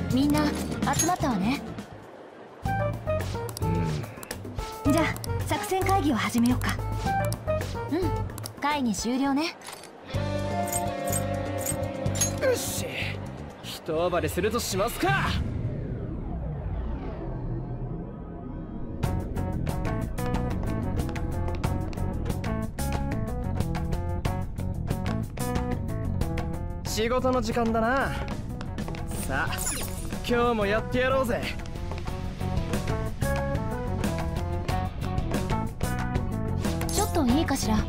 みんな集まったわね。じゃあ作戦会議を始めようか。会議終了ね。 よし、一暴れするとしますか。仕事の時間だな。さあ今日もやってやろうぜ。 ちょっといいかしら。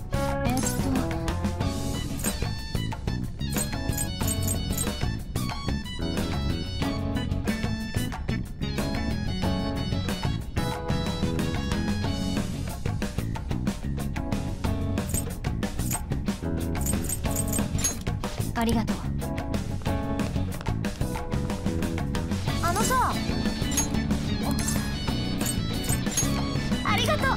ありがとう。あのさ、ありがとう。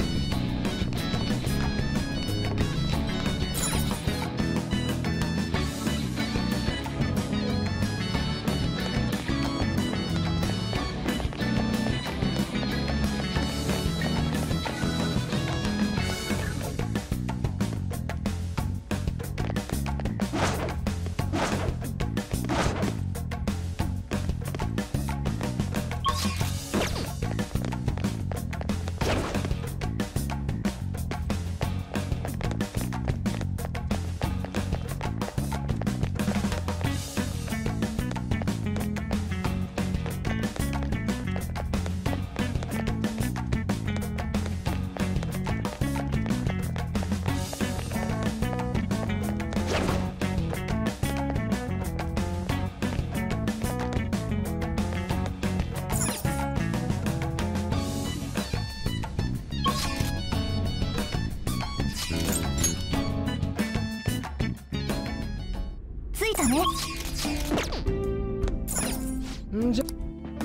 着いたね。 んじゃ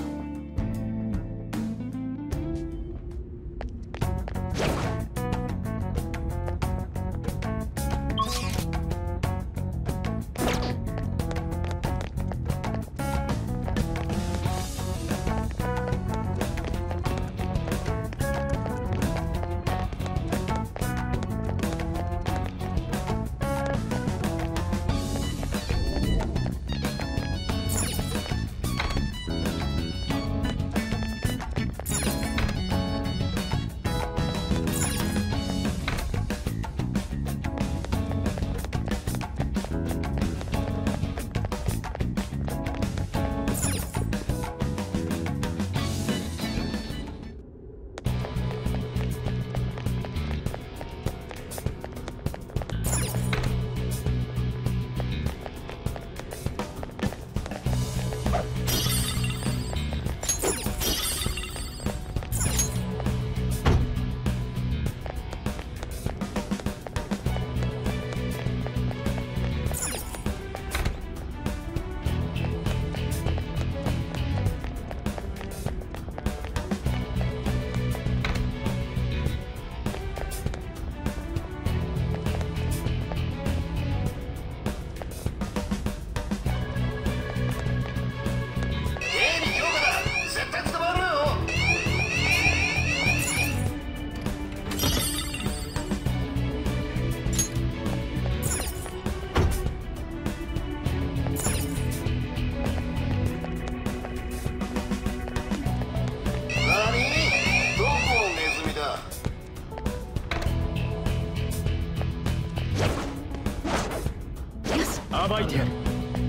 暴いてやる。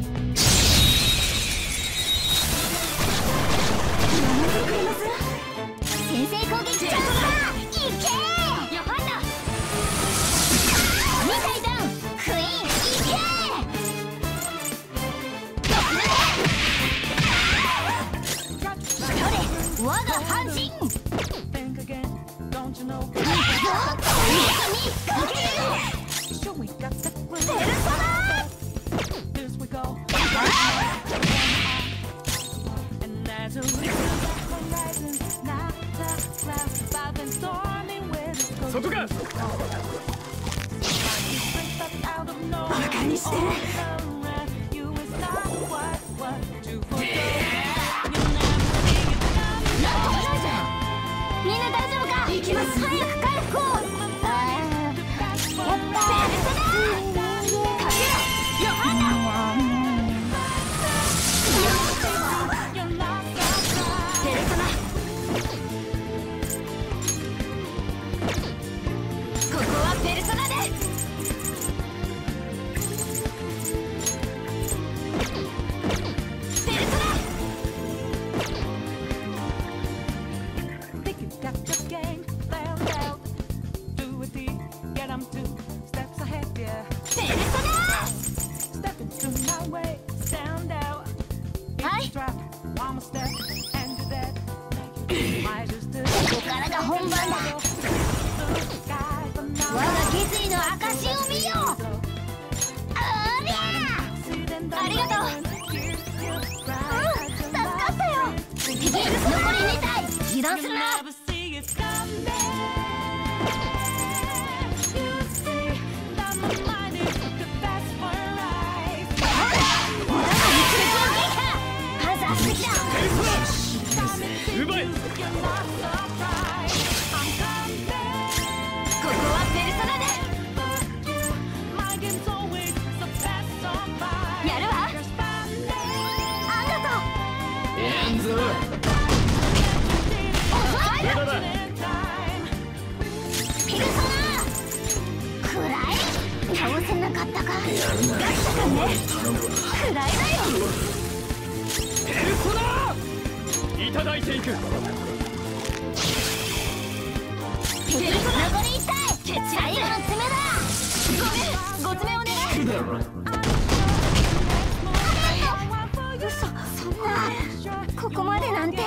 先制攻撃チャンスだ。いけヨハンナ2体ダウン。クイーンいけ我が半身ペルソナ外か。 バカにしてる。 こからが本番だ。我が決意の証を見よ。ありゃありがとう。助かったよ。残り2体油断するな。 うまい。 ここはペルソナでやるわ。ありがとう。 やんぞ。 無駄だ。ペルソナくらい倒せなかったか。ガッシャ君ね、くらいだよ。 ペルソナいただいていく。 ペルソナ残り1体。最後の爪だ。ご爪お願い。嘘、そんなここまでなんて。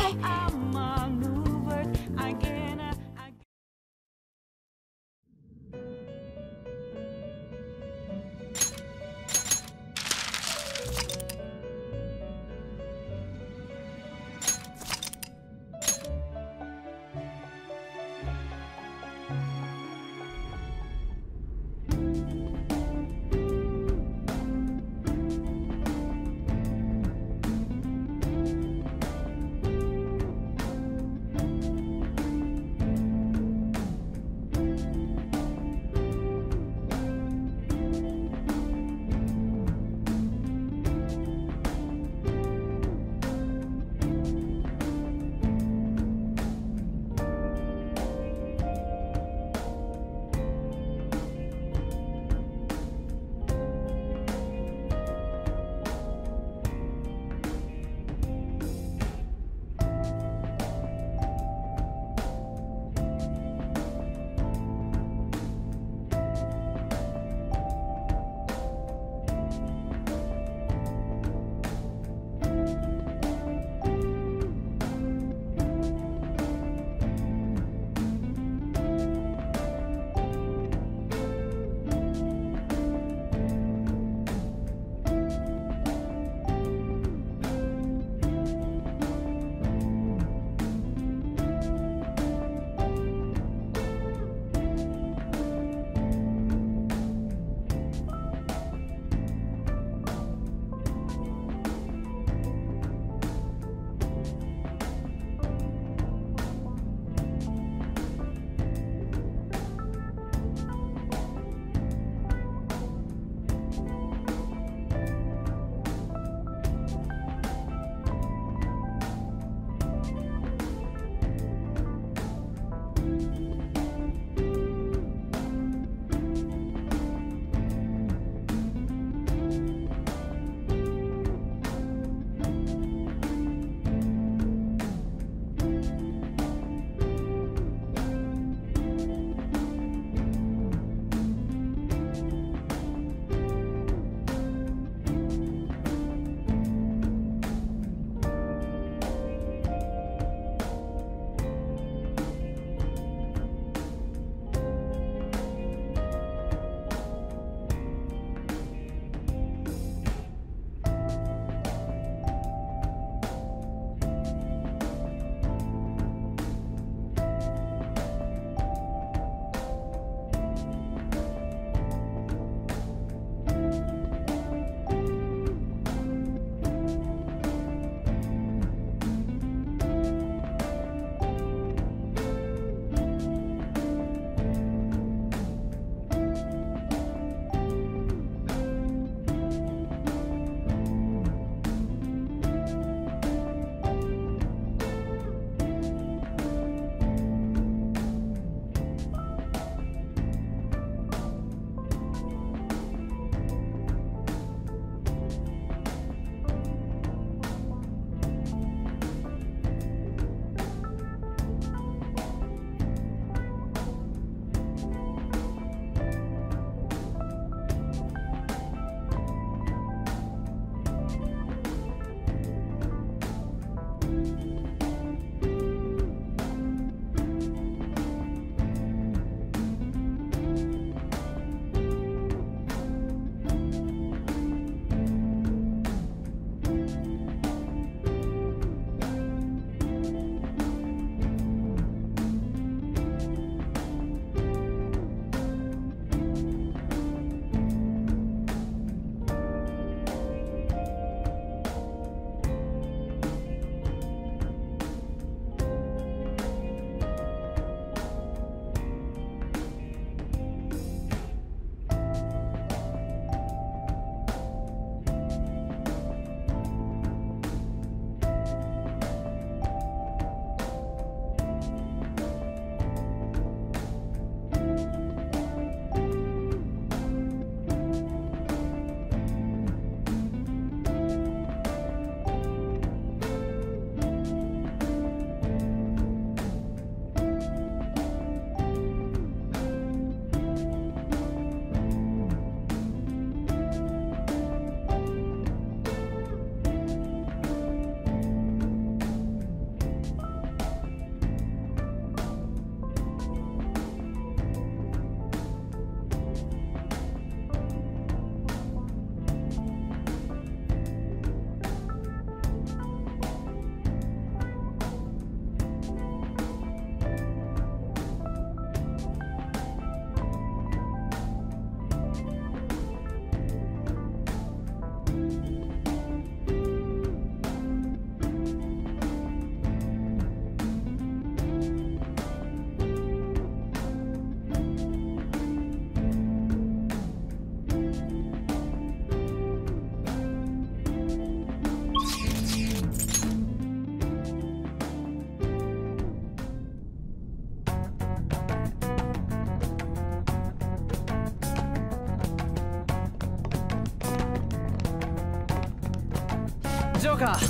ジョーカー。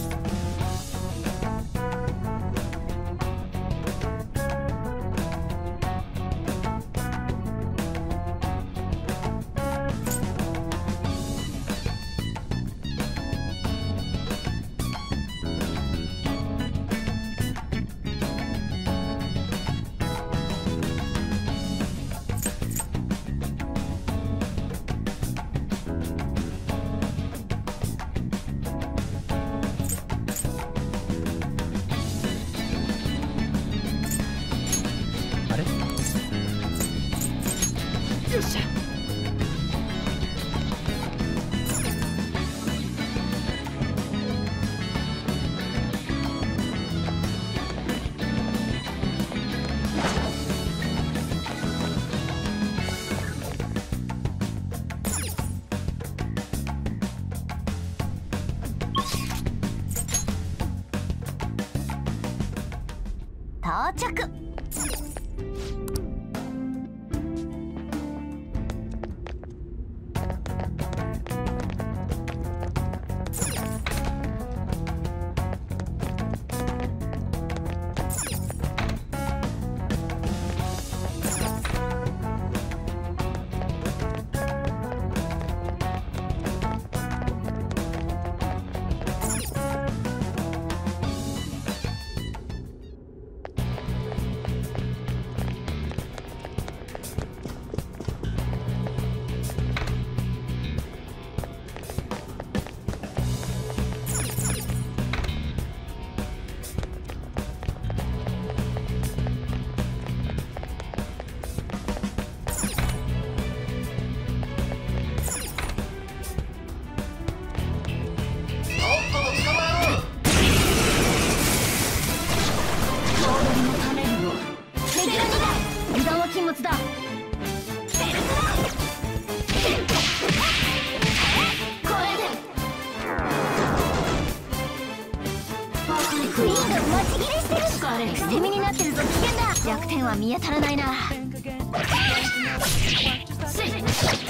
あれ？よっしゃ。 到着。禁物だ。クイーンが待ち切れしてる。スカーレット捨て身になってるぞ。危険だ。弱点は見当たらないな。スイッ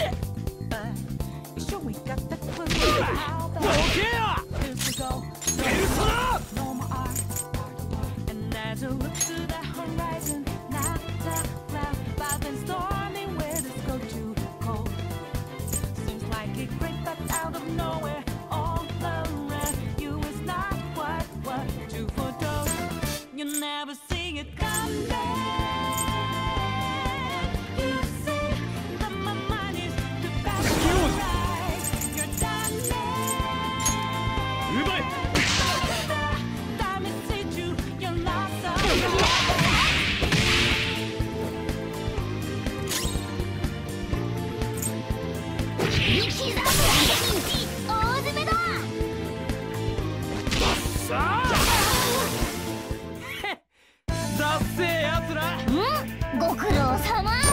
ご苦労さま。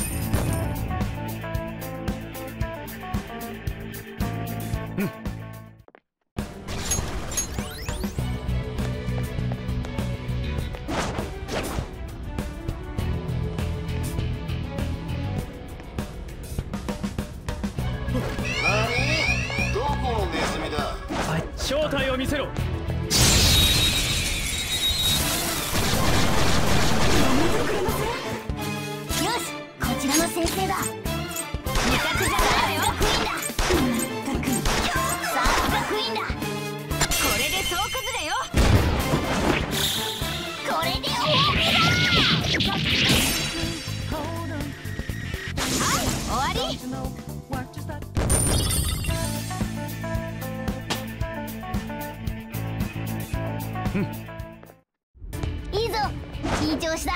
どこのネズミだ。 正体を見せろ。 先生だ。味覚じゃないよ。クイーンだ。さあがクイーンだ。これで総崩れよ。これで終わりだ。はい、終わり。いいぞ、いい調子だ。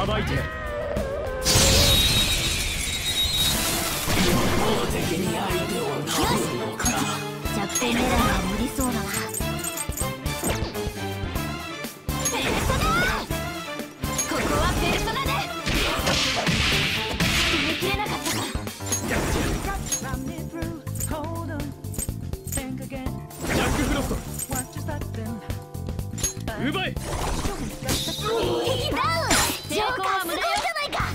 暴いてやる。 弱点狙いは無理そうだな。ペルソナ、ここはペルソナで決めきれなかったか。 ジャックフロスト奪え。 いいダウン。ジョーカーすごいじゃないか。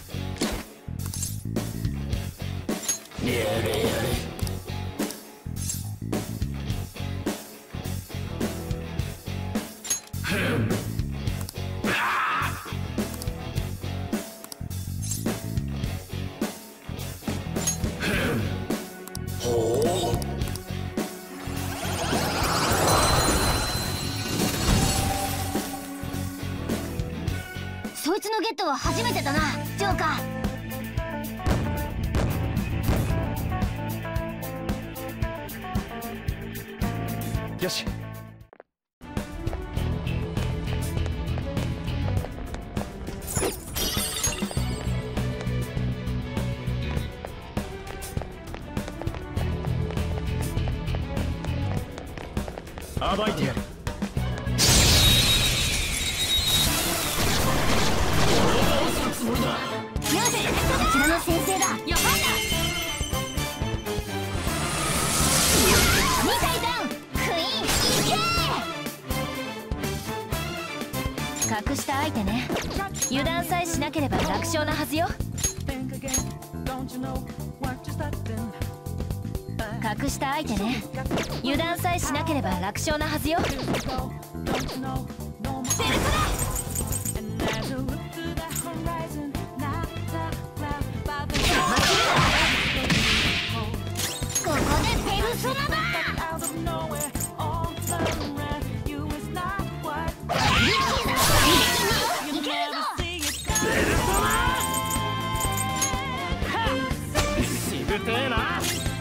そいつのゲットは初めてだな、ジョーカー。 よし。暴いてやる。 よし、こちらの先生だ。よかった。2体ダウン。クイーンいけ。隠した相手ね。油断さえしなければ楽勝なはずよ。隠した相手ね。油断さえしなければ楽勝なはずよ。ペルソナ。ここでペルソナだ。いけるぞ。 しぶてえな。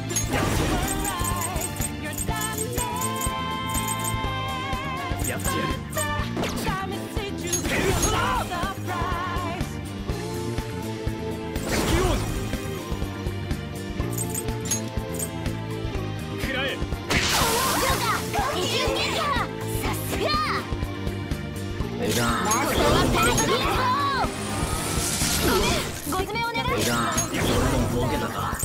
やってやる。ペルソナ地球王子食らえ。 二重撃破。さすが。ラストはペルソナ。ご詰めお願い。 ボケたか。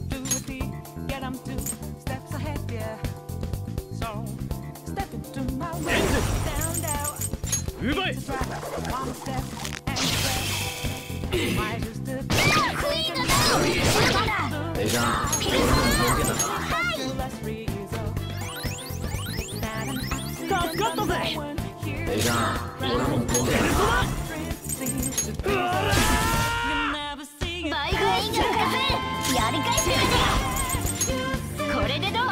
奪え。 クイーンのダウン。 ペガンボケたか。助かったぜ。ペガン俺もボケた。 バイクインが復活。やり返せるぞ。これでどう。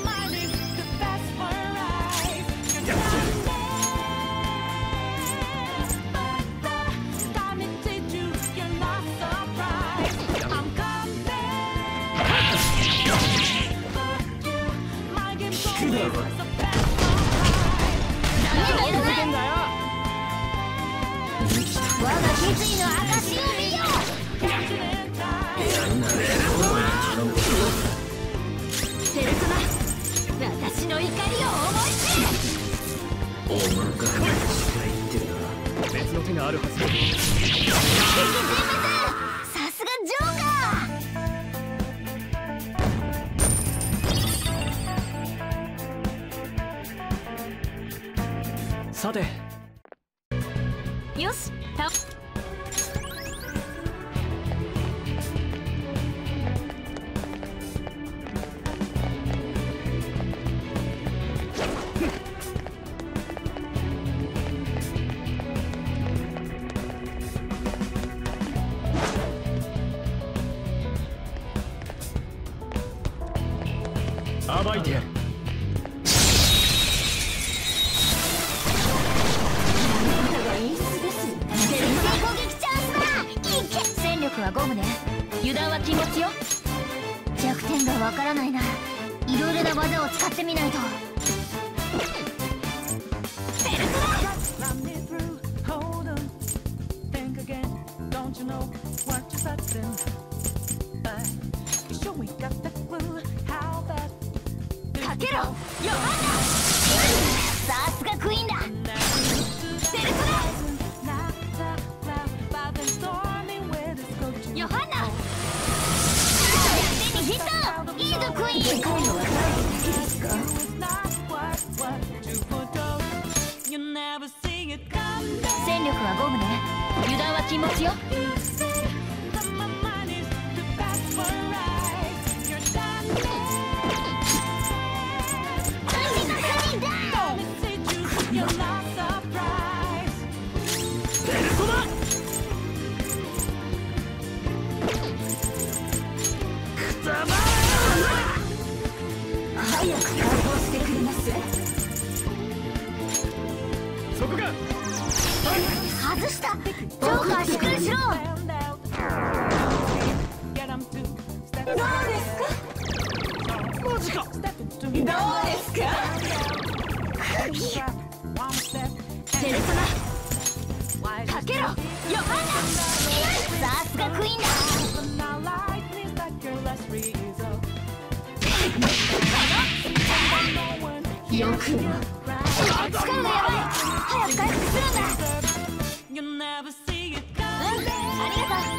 我が決意の証を見よう。ペルソナ、私の怒りを思い知れ。 別の手があるはずだ。 さすがジョーカー。さて。 よし。 暴いてやる。 戦力はゴムね。油断は禁物よ。弱点がわからないな。いろいろな技を使ってみないと。ペルソナ。 かけろヨハンナ。さすがクイーンだ。ペルソナヨハンナ。手にヒット。いいぞクイーン。戦力は5分ね。油断は禁物よ。早く解放してくれます。 そこか。 外した。ジョーカーしっかりしろ。どうですか。 マジか。 どうですか。ペルソナかけろヨハンナ。さすがクイーンだ。よくも力がやばい。早く回復するんだ。ありがとう。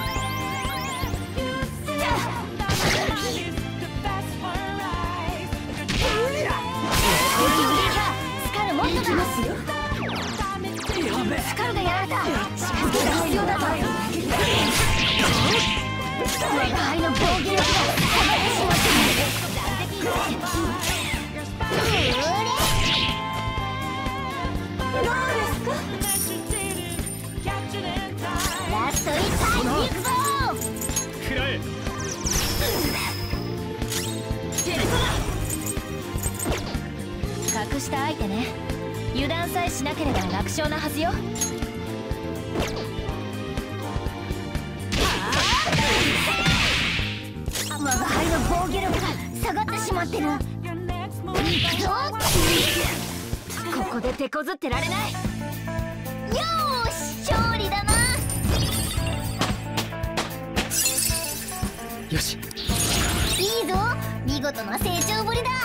スカルもっとだ。スカルがやられた。仕掛けが必要だと。我が輩の防御力が下がってしまっている。どうですか。ラスト1回に行くぞ。 くらえ。 ペルソナ隠した相手ね。油断さえしなければ楽勝なはずよ。我が輩の防御力が下がってしまってる。行くぞ。ここで手こずってられない。よーし勝利だな。 よし。 いいぞ。見事な成長ぶりだ。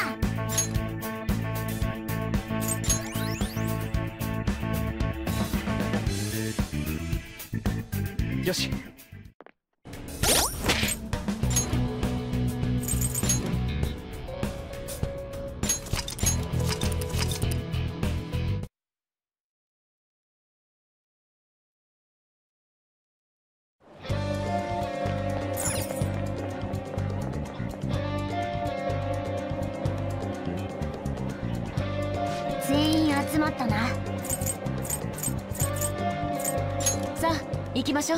よし。 全員集まったな。さあ行きましょう。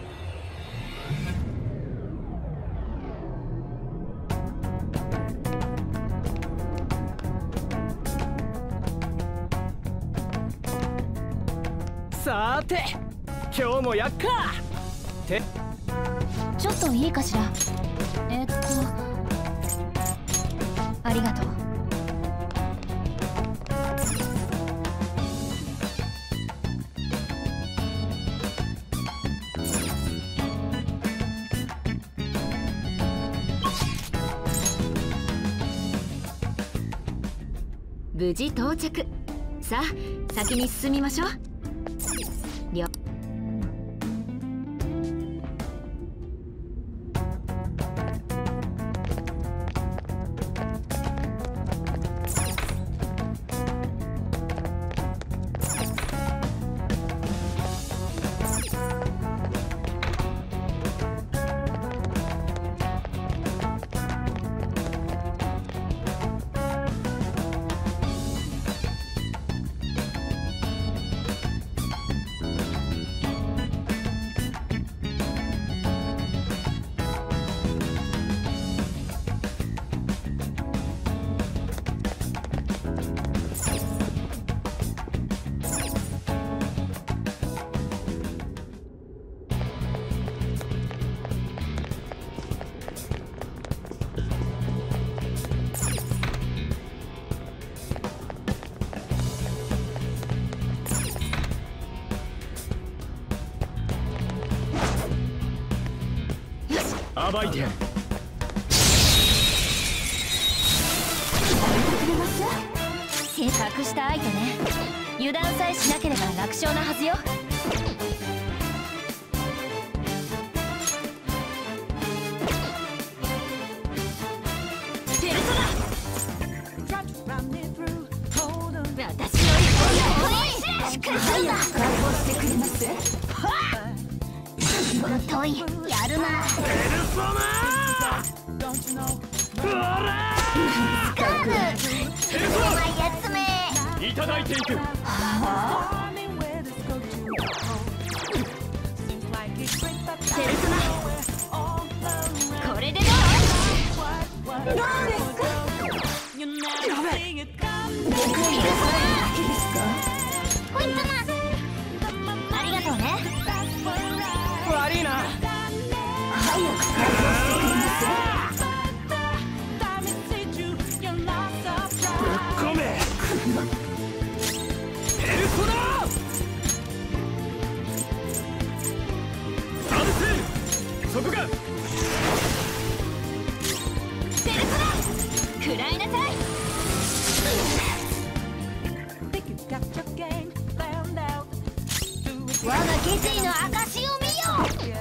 さーて今日もやっかってちょっといいかしら。ありがとう。無事到着。さあ先に進みましょう。 暴いてやる。 隠した相手ね。油断さえしなければ楽勝なはずよ。ペルソナ、私の一本のしっかりするんだ。解放してくれます。仕事いやるな。 ペルソナー、ほらスカーブ、お前やつめ。 いただいていく。 ペルソナ、これでどう？どうですか？やべえ。ペルソナ、こいつな。ありがとうね。 悪いな。 早く解放してくれます？ ごめん。ペルソナー、アルセール、そこか。 ペルソナ、食らいなさい。我が決意の証を見よ。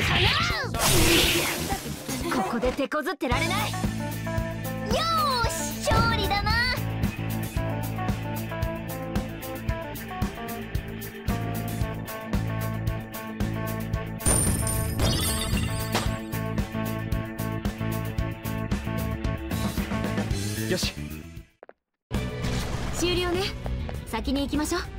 ここで手こずってられない。よーし、勝利だな。 よし、 終了ね。先に行きましょう。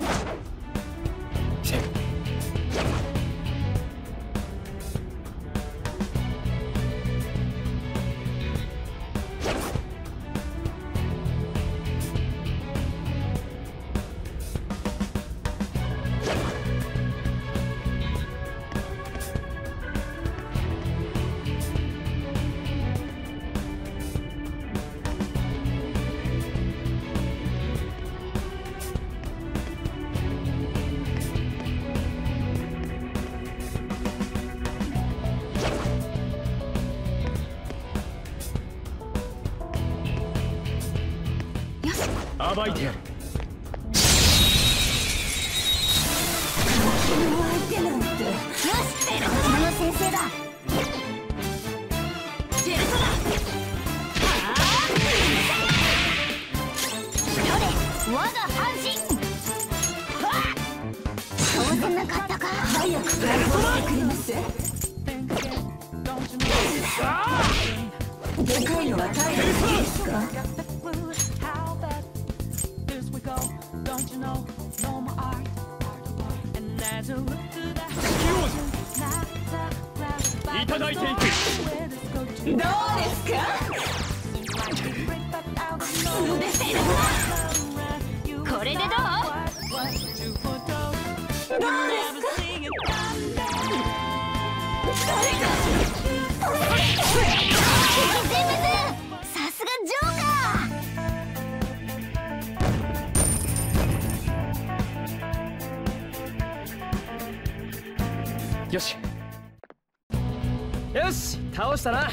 暴いてやる。 相手なんて。よし、ペルソナの先生だ。ペルソナ、我が半身。そうせなかったか。早く解放してくれます？でかいのは大変ですか？ いただいていく。 どうですか？これでどう？どうですか？さすがジョーカー。よしよし、倒したな。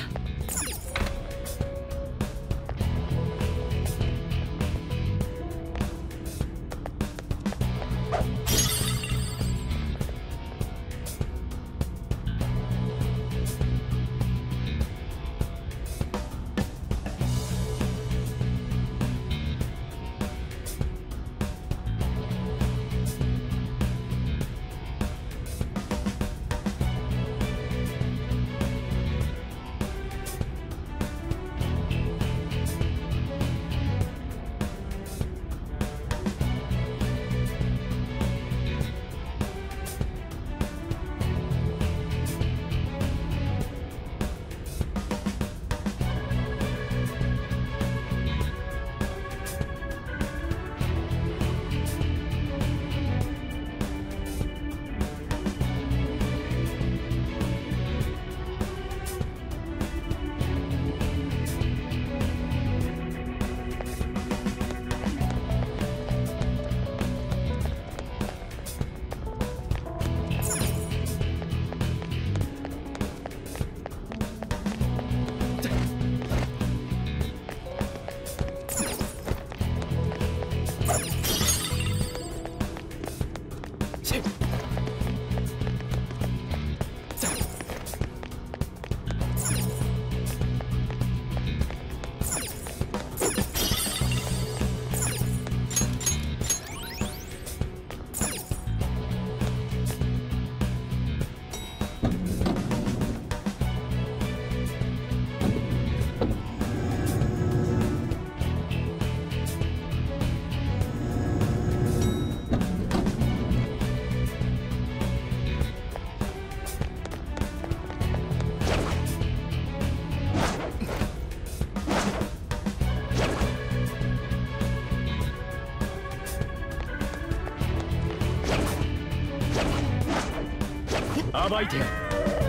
暴いてやる。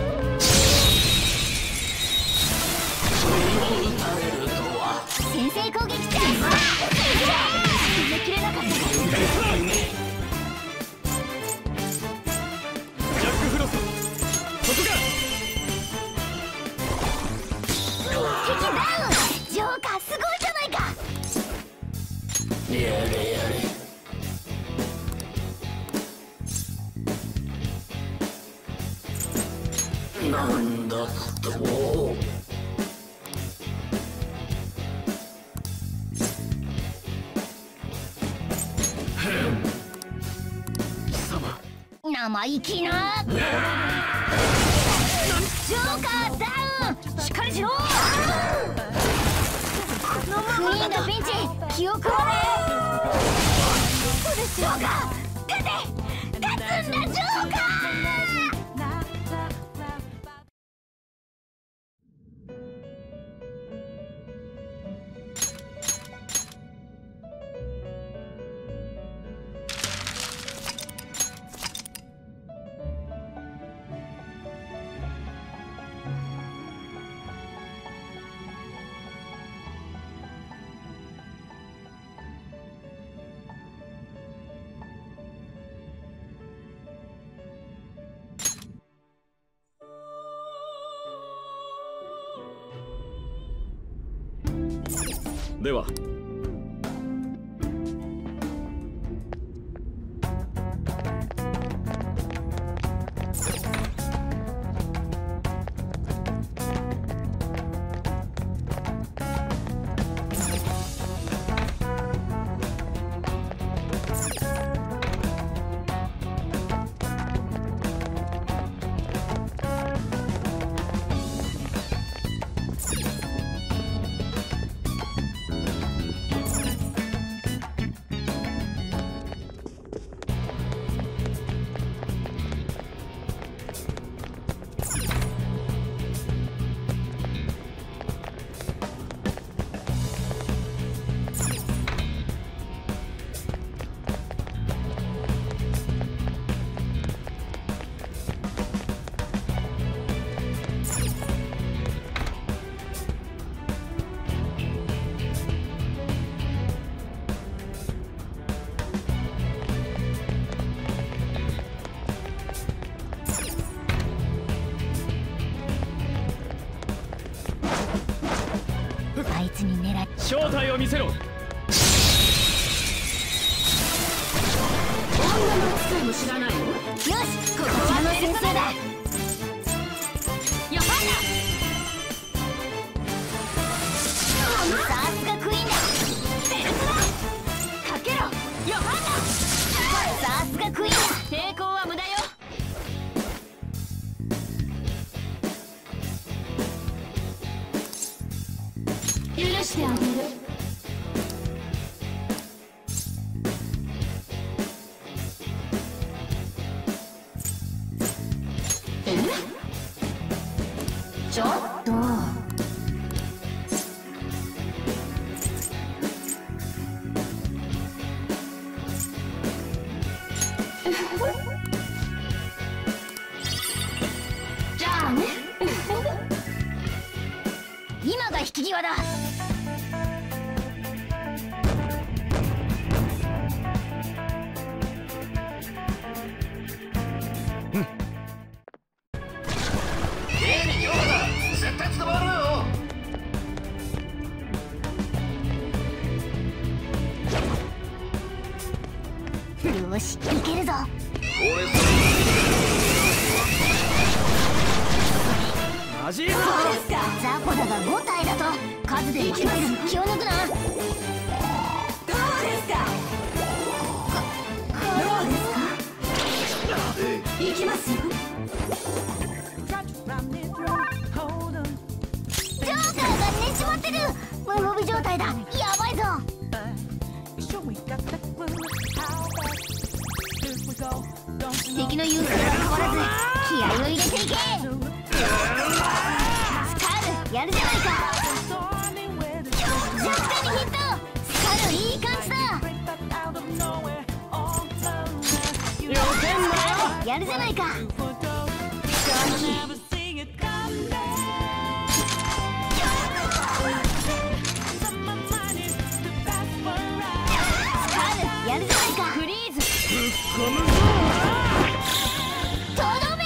先制攻撃チャンス。決めきれなかった。 ジャック・フロスト、そこか。 敵ダウン。ジョーカーすごいじゃないか。 やれやれ。なんだと。 生意気な。ジョーカーダウン。しっかりしろ。クイーンがピンチ。記憶はね。ジョーカー立て。立つんだジョーカー。 ではあいつに狙っ。 正体を見せろ。 女の使いも知らないの。よし、こちらの先生だ。ヨハンナ。さすがクイーンだ。ベルトだ。かけろヨハンナ。さすがクイーンだ。抵抗は無駄よ。許してあげる。ちょっと。じゃあね。今が引き際だ。よし、いけるぞ。 マジ？ ザコだが5体だと数で負けてる。気を抜くな。どうですか？どうですか？行きますよ。ジョーカーがねじ無帯状態だ。やばいぞ。敵の優勢は変わらず気合を入れていけ。スカールやるじゃないか。弱点にヒット。スカールいい感じだ。やるじゃないか。やるじゃないか。フリーズとどめ。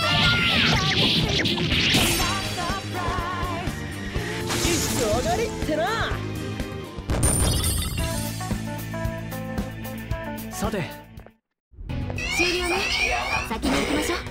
一上がりってな。さて終了ね。先に行きましょう。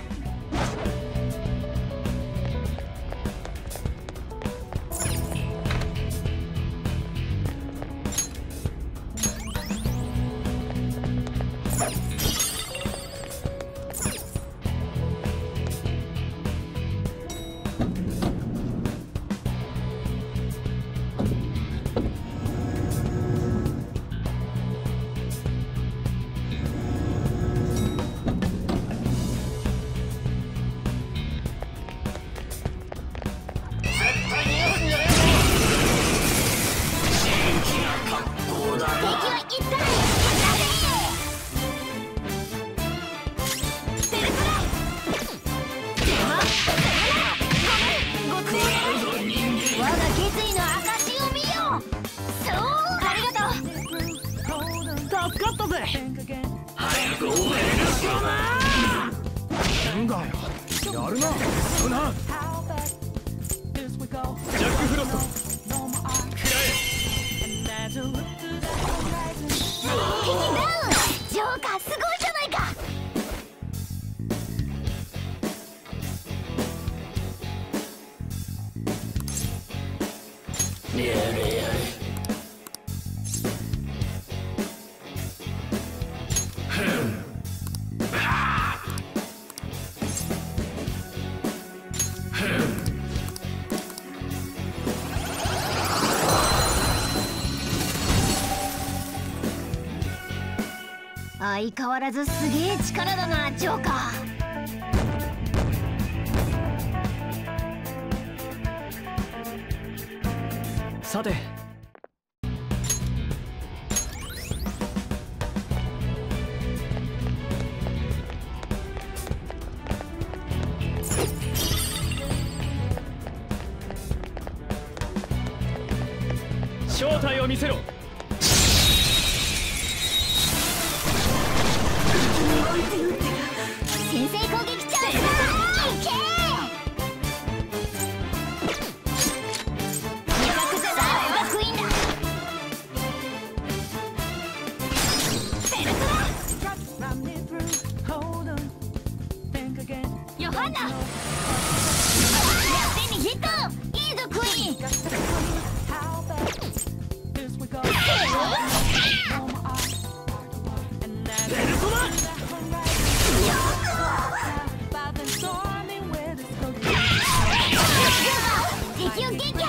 なんだよ、やるな。そうな。ジャック・フロスト食らえ。 敵ダウン。ジョーカーすごいじゃないか。 やれやれ。 相変わらずすげえ力だな、ジョーカー。 さて正体を見せろ。 先制攻撃チャンスだ。いけー。味覚じゃないがクイーンだ。ベルトだ。ヨハンナ弱点にヒット。いいぞクイーン。 ベルトだ。 敵を撃破。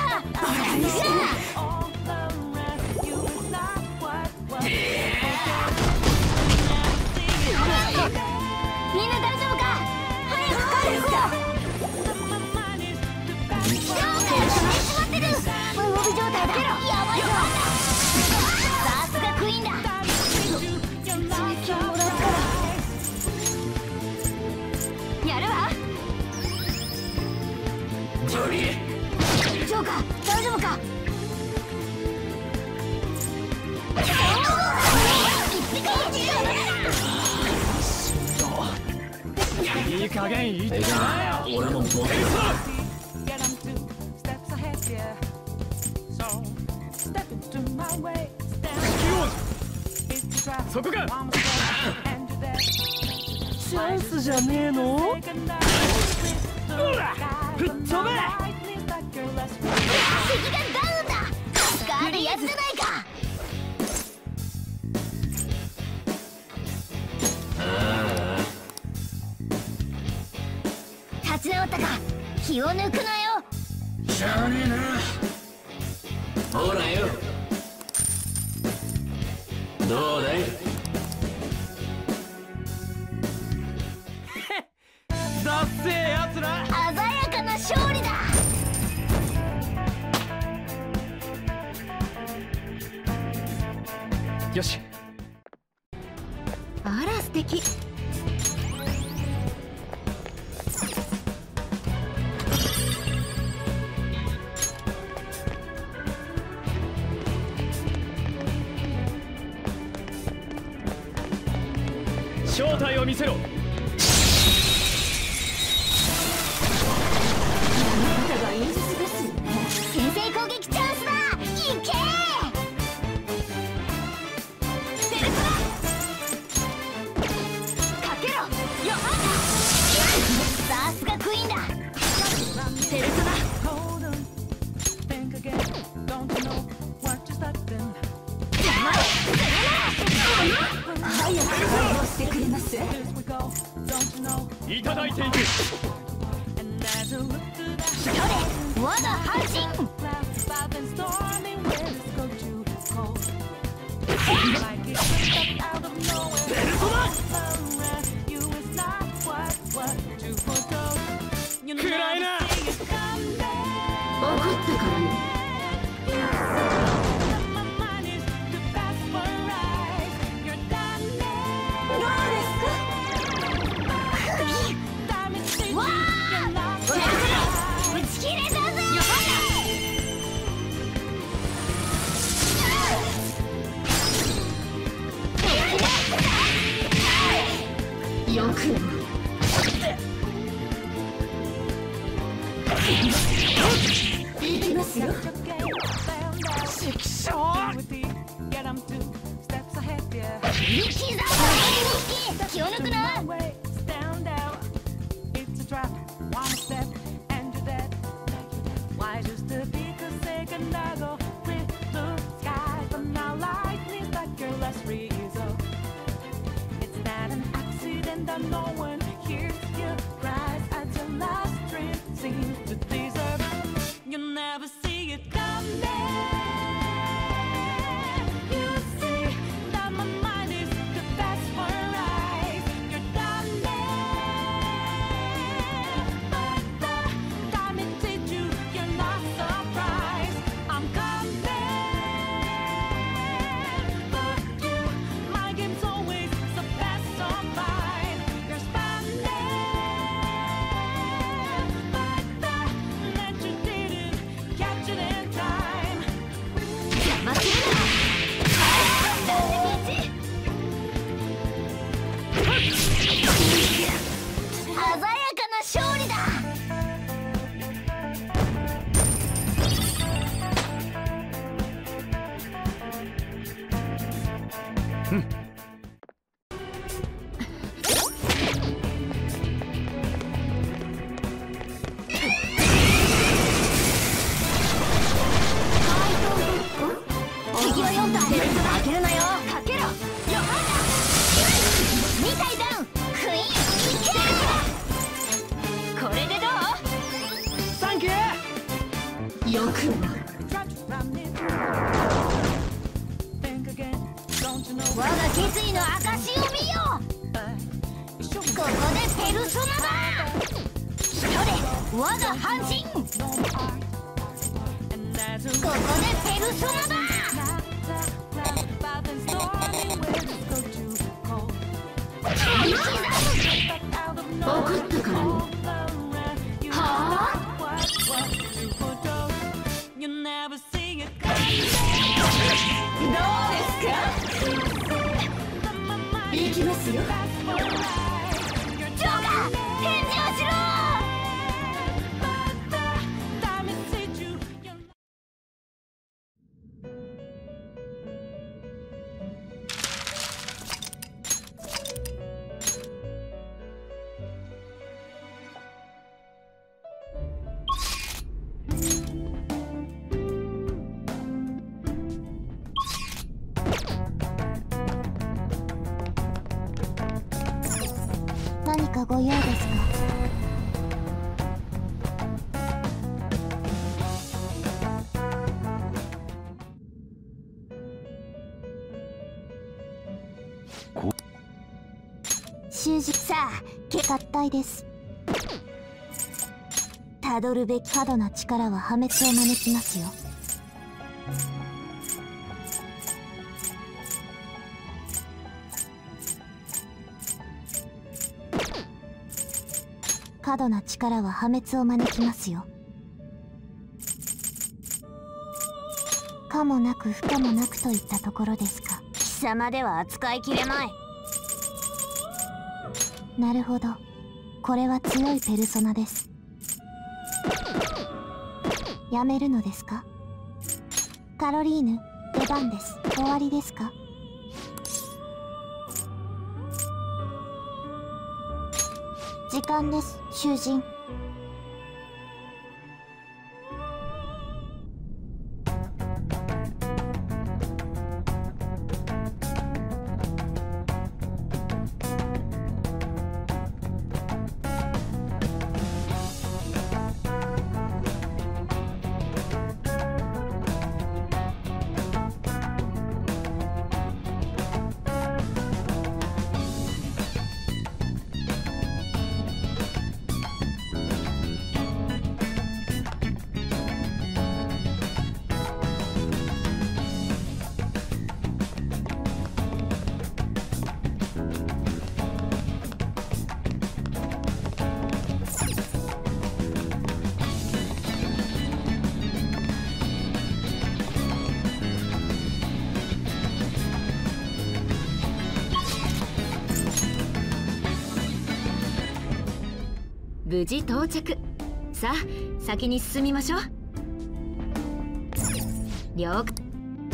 みんな大丈夫か。早く回復を。ジョーカーが死んでしまってる。無帯状態だ。やばいぞ。さすがクイーンだ。刺激をもらったらやるわ。ジョーカー大丈夫か。 いい加減言ってなよ。 俺もボケだ。 そこか。チャンスじゃねえの。ほら吹っ飛べ。 敵がダウンだ。スカールやつじゃないか。立ち直ったか。気を抜くなよ。 しゃあねえな。 ほらよ。どうだい？ だっせえやつら。 鮮やかな勝利だ。 よし。 あら素敵。 正体を見せろ。 先制攻撃チャンスだ。いけペルソナかけろヨハンダ。さすがクイーンだ。ペルソナ早く対応してくれます。 いただいていく。 我が半身。 ペルソナくらえな。 怒ったからね。よくいきますよ。 ちくしょう。 ミキだ。気を抜くな。 No one hears your cries as your last dream seems to deserve. You'll never see it coming. You see that my mind is the best for eyes. You're done but the time it did you, you're not surprised. I'm coming, but you, my game's always the best of mine. よく我が決意の証を見よ。ここでペルソナだ。一人我が半身。ここでペルソナだ。怒ったからね。はあどうですか。行きますよ。ジョーガ返事をしろ。何かご用ですか。 習字さあ合体です。たどるべき過度な力は破滅を招きますよ。過度な力は破滅を招きますよ。可もなく不可もなくといったところですか。貴様では扱いきれない。なるほど、これは強いペルソナです。やめるのですか？カロリーヌ、出番です。終わりですか？時間です、囚人。 無事到着。さあ先に進みましょう。了解。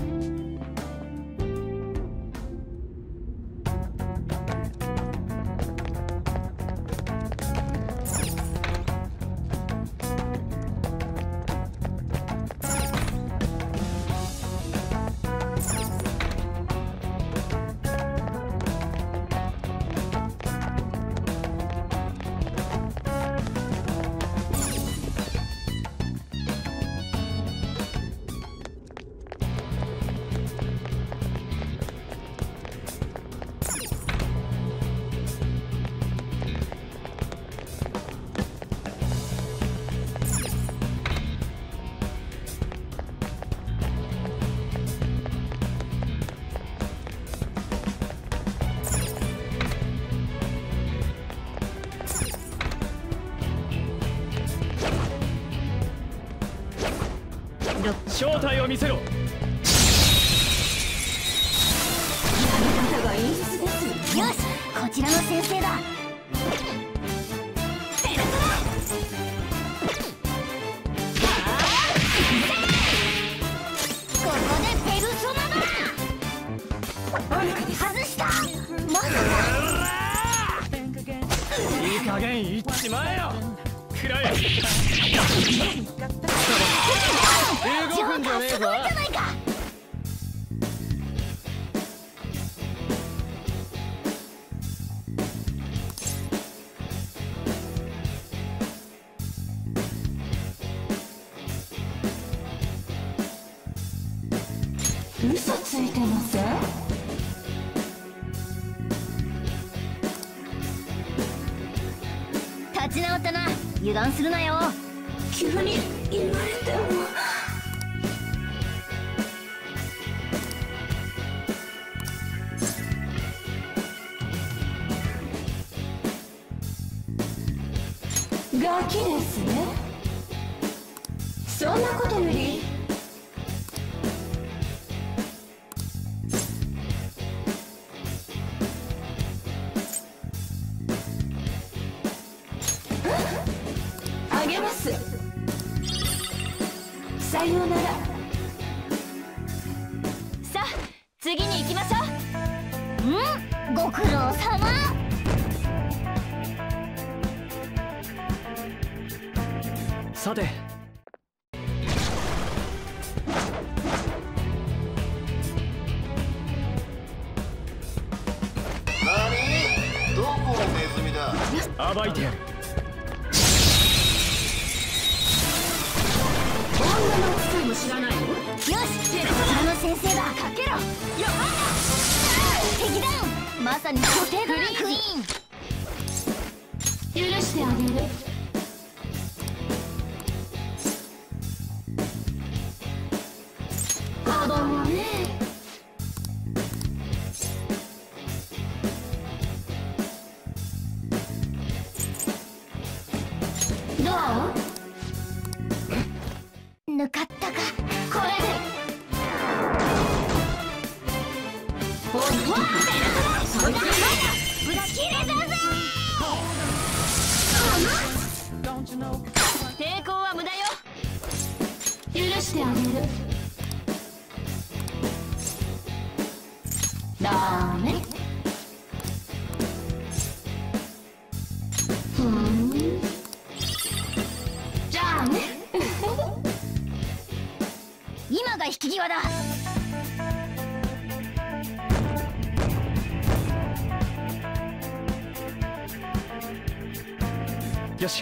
正体を見せろ。 が演出です。よし、こちらの先生だ。ペルソナ。ここでペルソナだ。外した。まさか。 いい加減言っちまえよ。くらえ。動くんじゃねえぞ。 嘘ついてません？ 立ち直ったな。油断するなよ。 急に言われても。ガキですね。そんなことよりあげます。さようなら。 さあ次に行きましょう。ご苦労様。 さて、 どこのネズミだ。 暴いてやる。 女の扱いも知らないの？ よし、ペルソナの先生だ。かけろ。敵だ。ままさに固定だなクイーン。許してあげる。子供ね。どう？抜かったか。これでそれがぶち切れたぜ。抵抗は無駄よ。許してあげる。ダメ。じゃあね。今が引き際だ。 よし。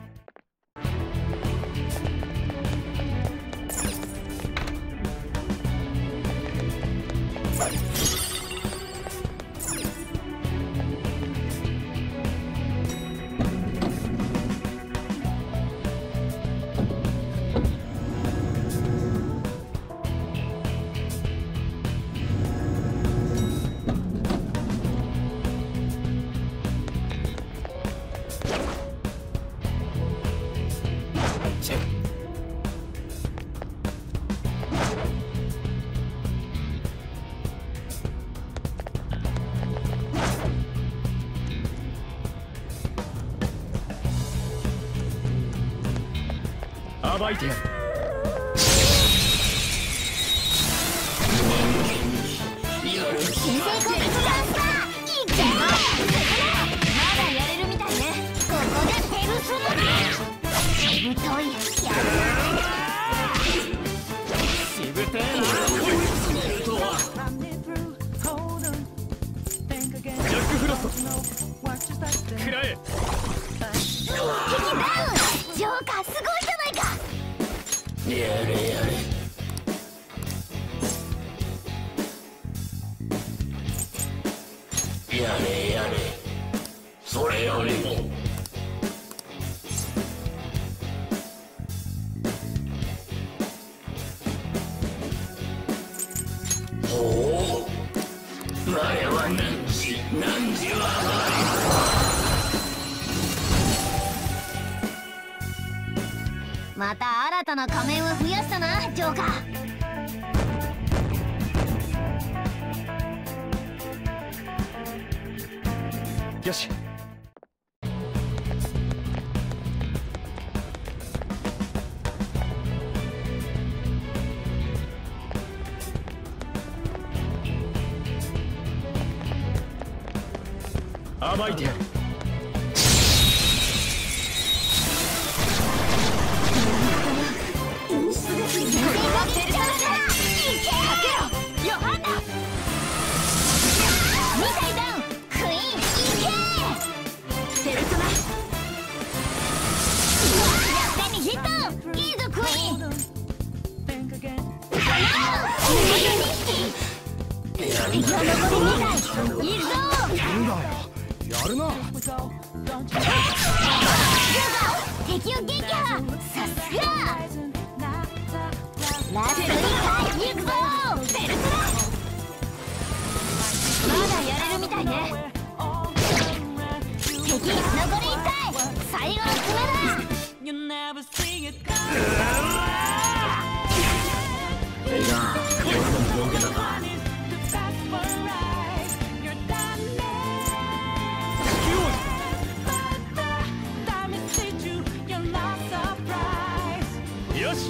暴いてやる。 新生活ダンスだ。いけ。まだやれるみたいね。ここでペルソナだ。しぶとい。やる。 しぶてえな。ジャックフロスト食らえ。 敵ダウン。ジョーカーすごいじゃないか。 やれやれ。やれやれ。それよりもほう、我は何時はまた新たな仮面を増やしたな、ジョーカー。 よし。暴いてやる。やるな。 敵を撃破。さすが。ラスト1回行くぞ。ベルトラ。まだやれるみたいね。敵残り1体。最後の爪だ。 ええな。これも儲けたか。 よし。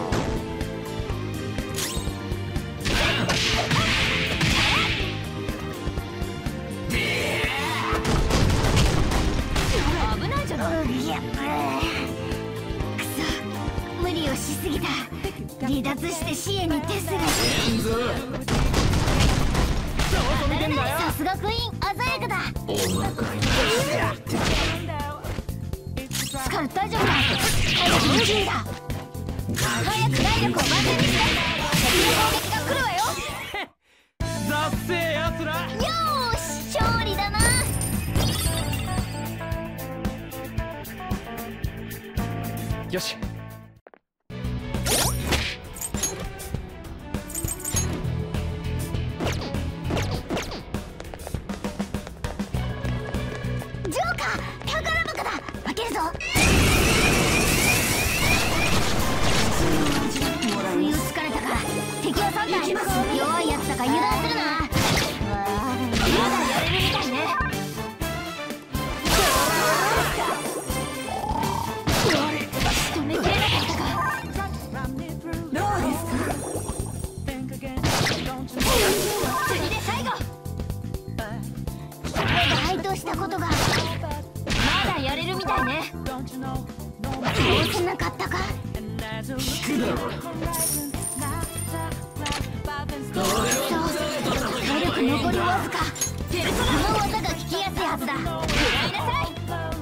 危ないじゃない。いや、くそ、無理をしすぎた。離脱して視野にテスラ。さすがクイーン、鮮やかだ。 おまかいスカル大丈夫だ。早く無事だ。早く体力を満タンにして。敵の攻撃が来るわよ。 だっせえやつら。 よーし、勝よし。 ジョーカー、宝箱だ。開けるぞ。不意をつかれたか。敵は3体。弱いやつだから油断するな。まだやれるみたいね。止めきれなかったか。どうですか。次で最後。バイトしたことがまだやれるみたいね。どうせなかったか。 聞くだろ。 そう、体力残りわずか。この技が効きやすいはずだ。食らいなさい。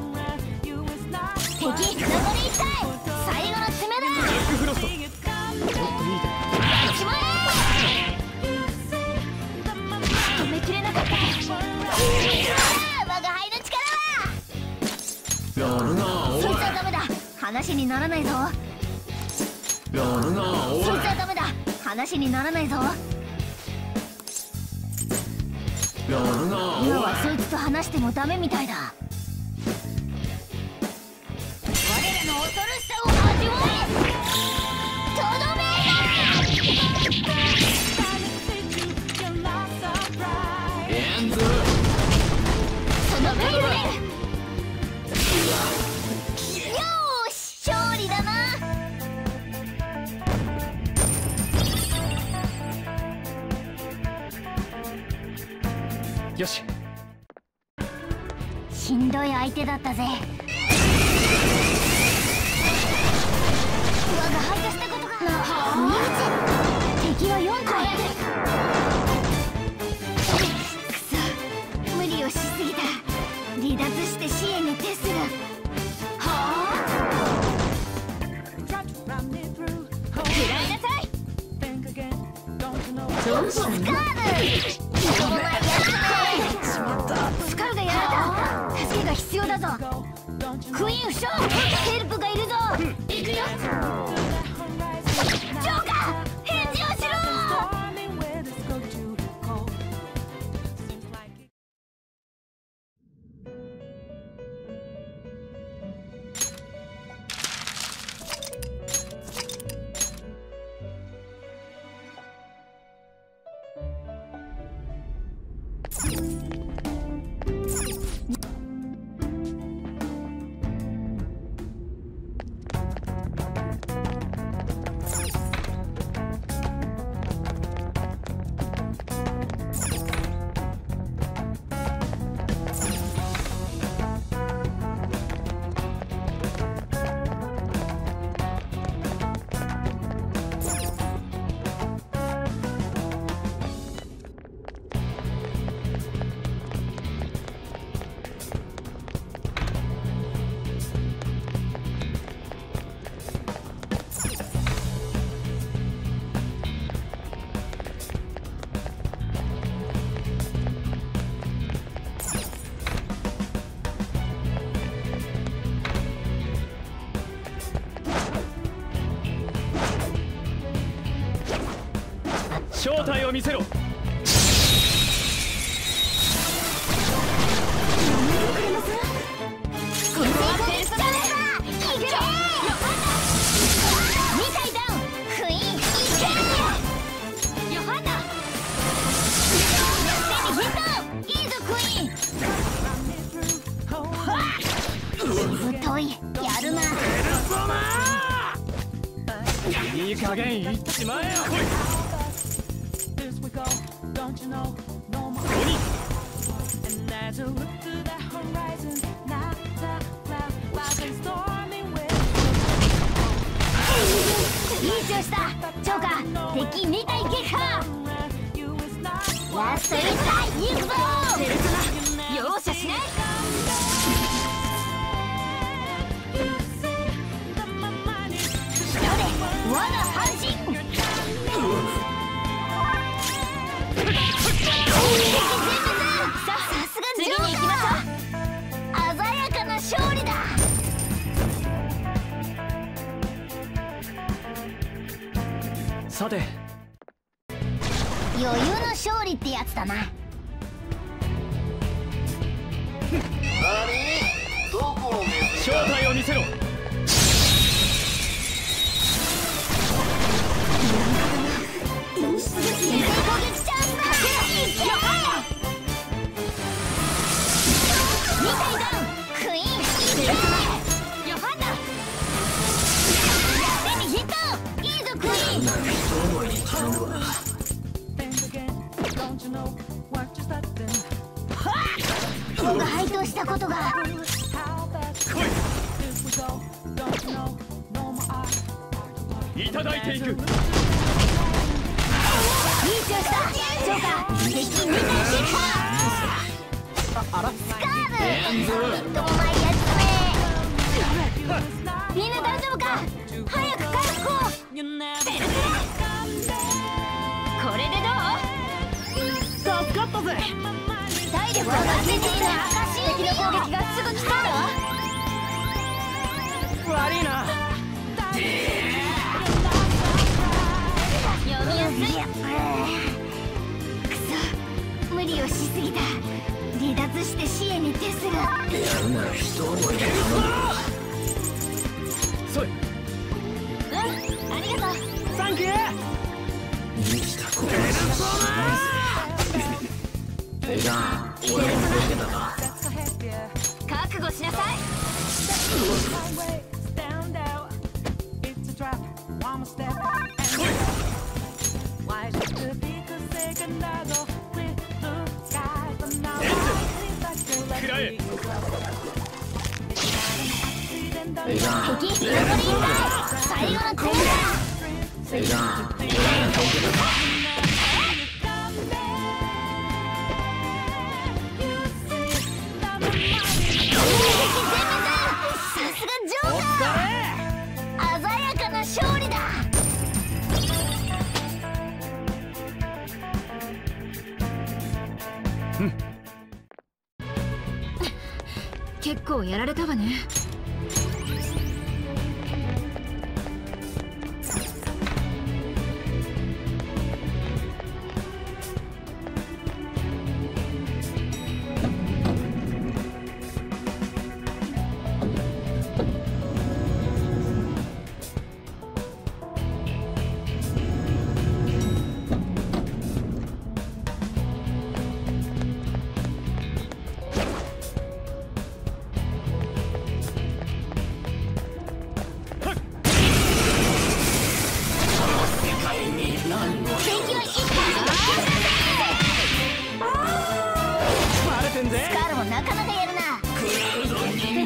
敵、残り1体。最後の爪だ。 フロスト。 やっちまえ。止めきれなかったか。我が輩の力は。 やるなおい。 そいつはダメだ。話にならないぞ。 やるなおい。 そいつはダメだ。話にならないぞ。 やるなおい。 今はそいつと話してもダメみたいだ。我らの恐ろしさを味わえ。とどめエンズ。 そのベルよーし、勝利だな。 よし。 しんどい相手だったぜ。我が輩としたことが見打ち。敵は4体。くそ、無理をしすぎた。離脱して支援に徹する。はあ、食らいなさい。スカール、スカルがやられた。助けが必要だぞ。クイーン負傷。ヘルプがいるぞ。行くよ。ジョーカー、返事をしろ。 正体を見せろ。いい加減いっちまえよ。 いい調子だ。ジョーカー、敵2体撃破。ラスト1体行くぞ。ペルソナ、容赦しない。我が半身。さすがジョーカー。次に行きましょう。鮮やかな勝利だ。 さて余裕の勝利ってやつだな。 何？どこのネズミ正だ？ 体を見せろ。 攻撃チャンスだ。2体ダウン。クイーンヨハンナやべにヒット。いいぞクイーン。僕が配当したことがいただいていく。 リーチをしたジョーカー敵2体撃破。スカーブ一個も前やったね。みんな大丈夫か。早く回復を。これでどう？ 助かったぜ。 体力が出ている証。敵の攻撃がすぐ来そうだわ。 悪いな。 読みやすい。くそ無理をしすぎた。離脱して死へに徹する。 やるなら一思いで頼そい。 ありがとう。 サンキュー。 生きた心しかしないぜ。エガン、俺も受けたか。 覚悟しなさい。 食らえ。 エガン、 敵残り1体。最後の攻撃だ。 エガン、俺も受けたか。 鮮やかな勝利だ。 結構やられたわね。 スカールもなかなかやるな。やるぞ。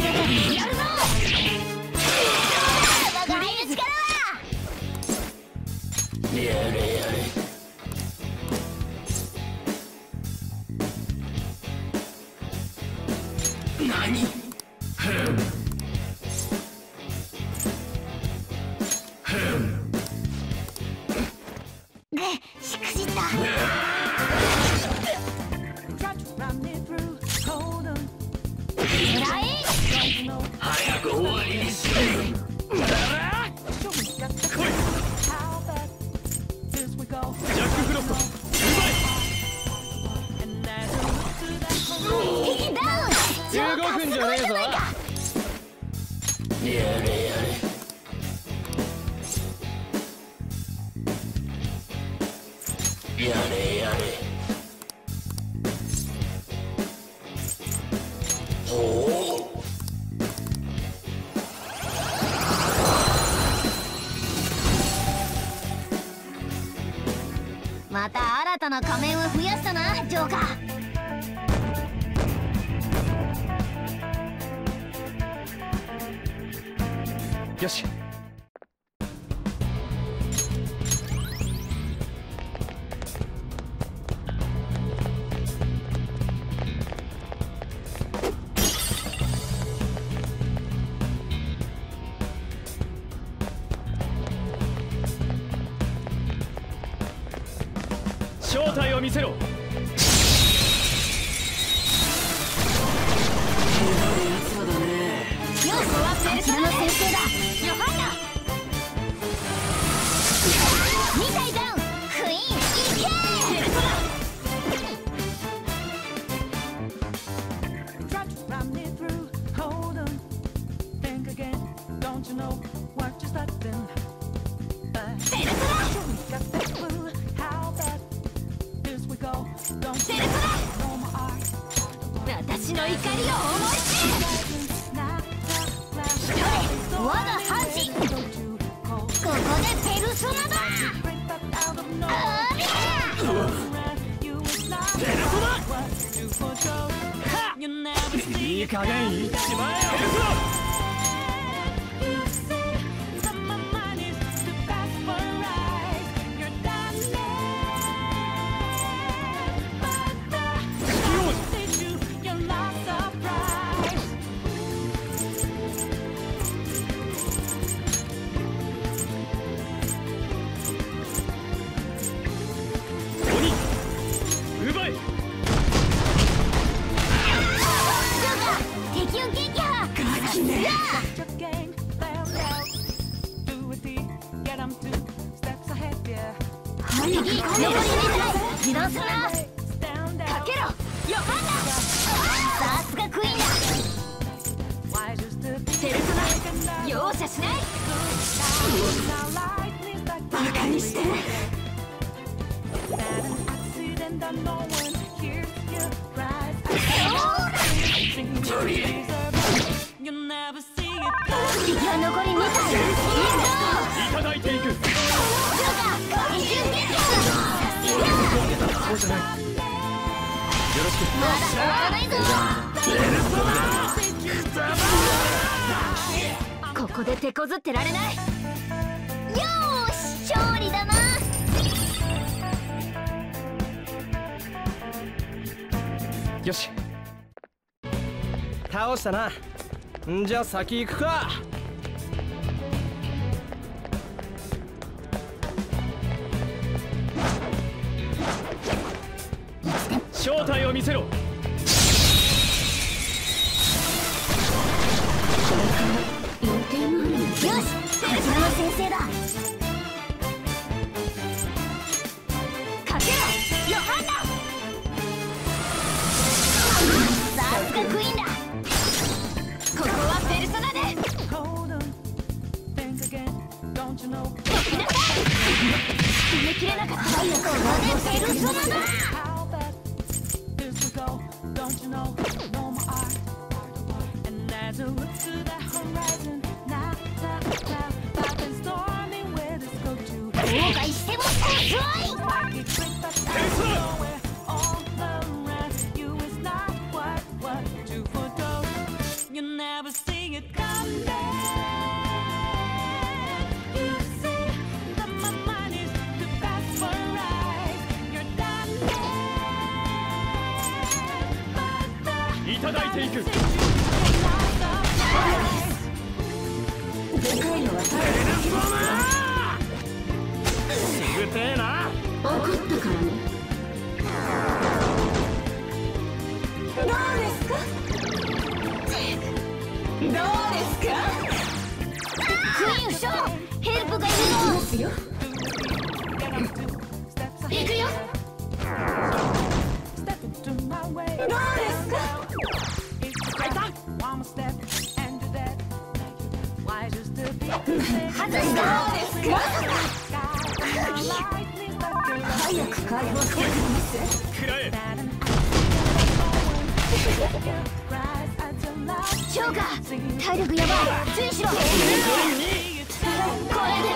我が輩の力は。 やれやれ。何？ しくじった。 早く終わりにしろ。 ジャックフロスト。 敵ダウン。 15分じゃねえぞ。 やれやれ。やれやれ。ほう。 また新たな仮面を増やしたなジョーカー。 よし。正体を見せろ。 要素はペルソナの先生だ。ヨハンナ2体だ。 私の怒りを思い知れ。我が半身、ここでペルソナだ。 いい加減言っちまえよ。 油断するな。かけろヨハンナ。さすがクイーンだ。ペルソナ容赦しない。バカにして。敵は残り2体。 いただいていく。そうじゃない。よろしく。 まだ終わらないぞ。ここで手こずってられない。よーし勝利だな。 よし倒したな。んじゃ先行くか。正体を見せろ。 よし、ペルソナの先生だ。かけろヨハンナ。さすがクイーンだ。ここはペルソナで。決めきれなかった。ここでペルソナだ。後悔しても遅い。 いただいていく。 でかいのはすぐてえな。 怒ったからね。どうですか。どうですか。クイーン負傷。ヘルプがいるの。行くよ。どうですか。外した。まさか。早く解放してくれます。 くらえ。 ジョーカー体力やばい。注意しろ。これで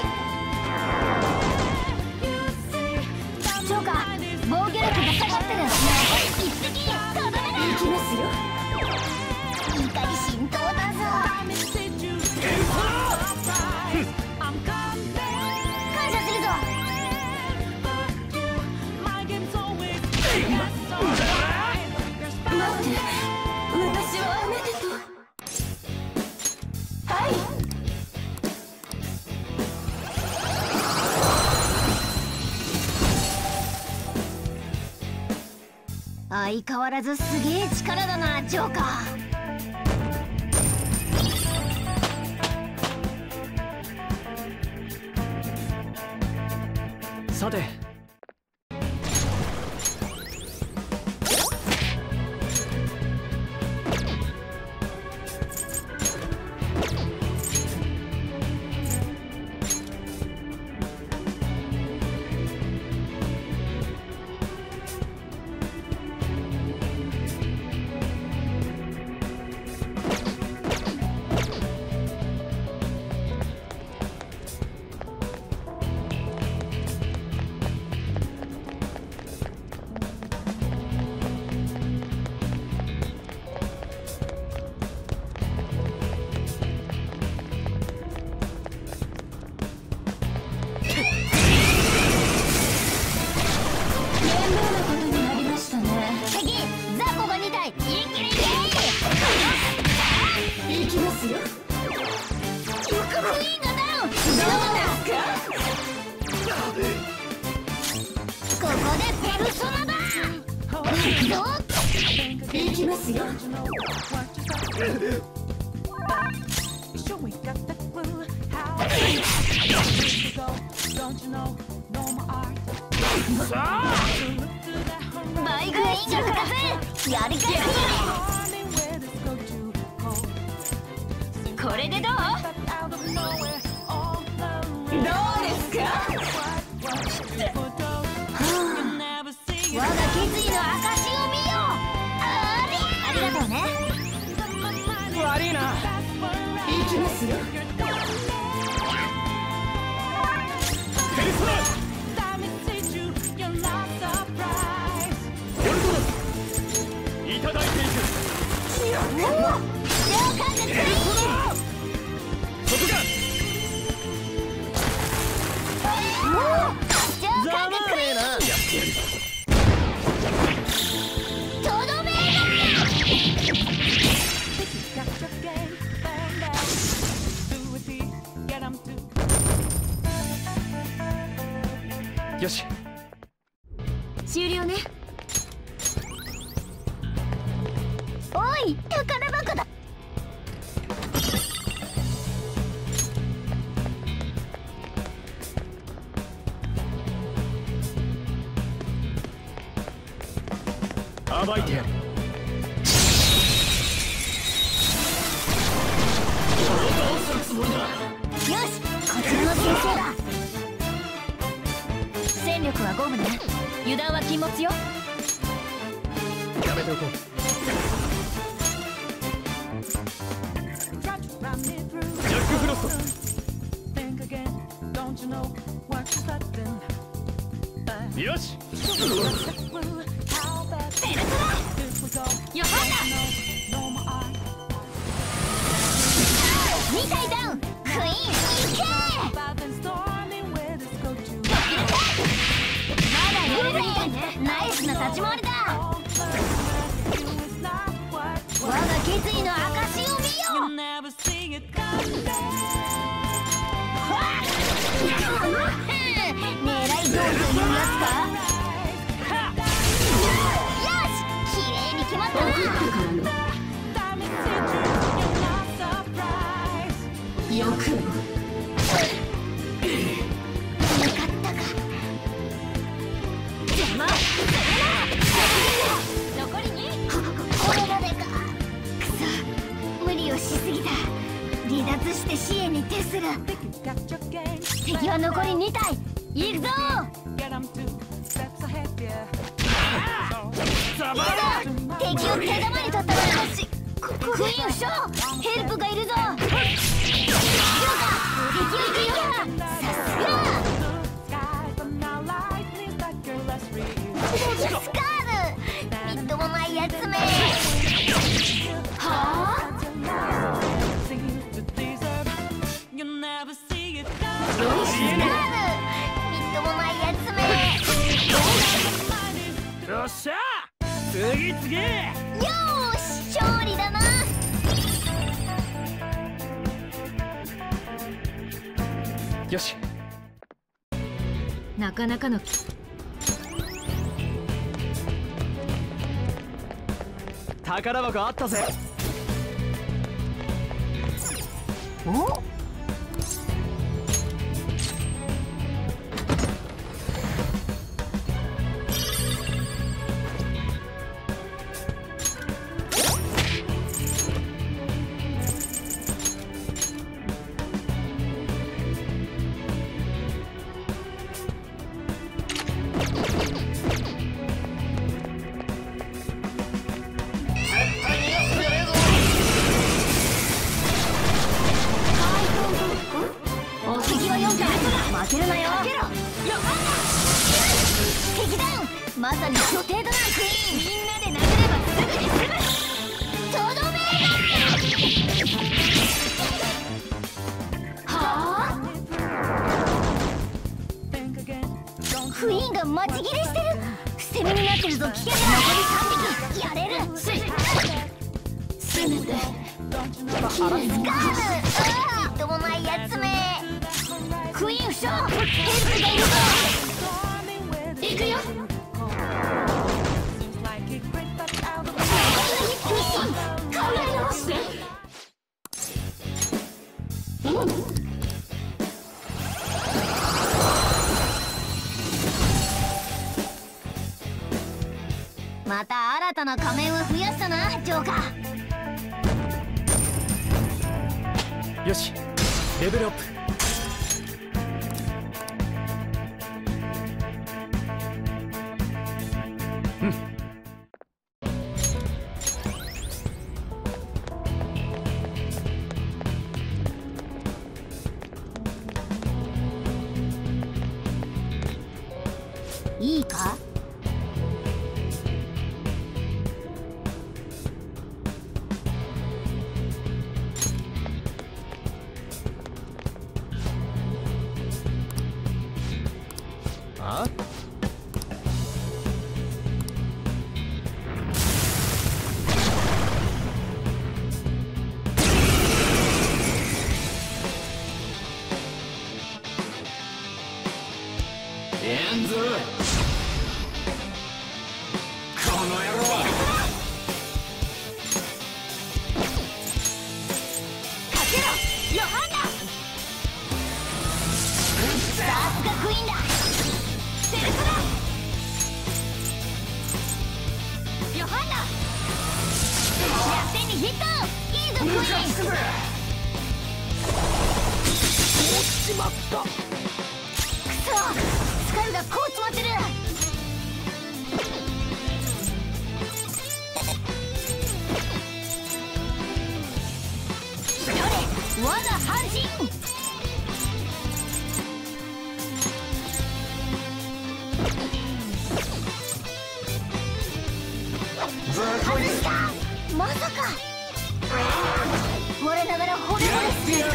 ジョーカー防御力が下がってる。一匹とどめだ。行きますよ。怒り浸透だぞ。感謝するぞ。待って、私はあなたと。はい。相変わらずすげえ力だな、ジョーカー。 さてますよ。クイーンがダウン。どうですか。ここでペルソナだ。行きますよ。バイクインが2つやり返す。これでどう？どうですか？我が決意の証を見よ。ありがとうね。 悪いな。 行きますよ。 ペルソナいただいていく。そこか。ざまあねえな。やってやる。 とどめよし。 終了ね。 おい、宝箱だ。 暴いてやる。 よし、こちらの先生だ。戦力は5分ね。油断は禁物よ。 やめておこう。ジャックフロスト。よし。 よかった。2体ダウン。クイーン行け。まだやれるみたいね。ナイスな立ち回りだ。我が決意の証を見よ。狙いどうというやつか。よし、綺麗に決まったな。よくもなかったか。邪魔するな。残り2。これまでか。くそ、無理をしすぎた。離脱して死へに徹する。敵は残り2体。行くぞ。敵を手玉に取ったらしい。クイーン負傷。ヘルプがいるぞ。敵を行くよ。さすが。スカール、みっともないやつめ。はあ。スカール、みっともないやつめ。 よっしゃ。次々。 よーし、勝利だな。 よし。 なかなかの宝箱あったぜ。 お？負けるなよ。敵ダウン。まさに巨帝だな、クイーン。みんなで殴ればすぐに済む。とどめはあ。クイーンが待ち切れしてる。捨て身になってるぞ。危険だ。残り3匹やれる。せめてスカール、みっともないやつめ。クイーン負傷、ヘルプがいるぞ。行くよ。考え直して。また新たな仮面を増やしたな、ジョーカー。 よし、レベルアップ。 いいか？ あ？ エンズ、この野郎はかけろ、ヨハンナ。さすがクイーンだ。セルフだ。ヨハンナ、100点にヒット。いいぞクイーン。 しまった。 くそ、スカルがこう詰まってる。どれ、我が半身。外した。まさか。我ながら惚れ惚れする。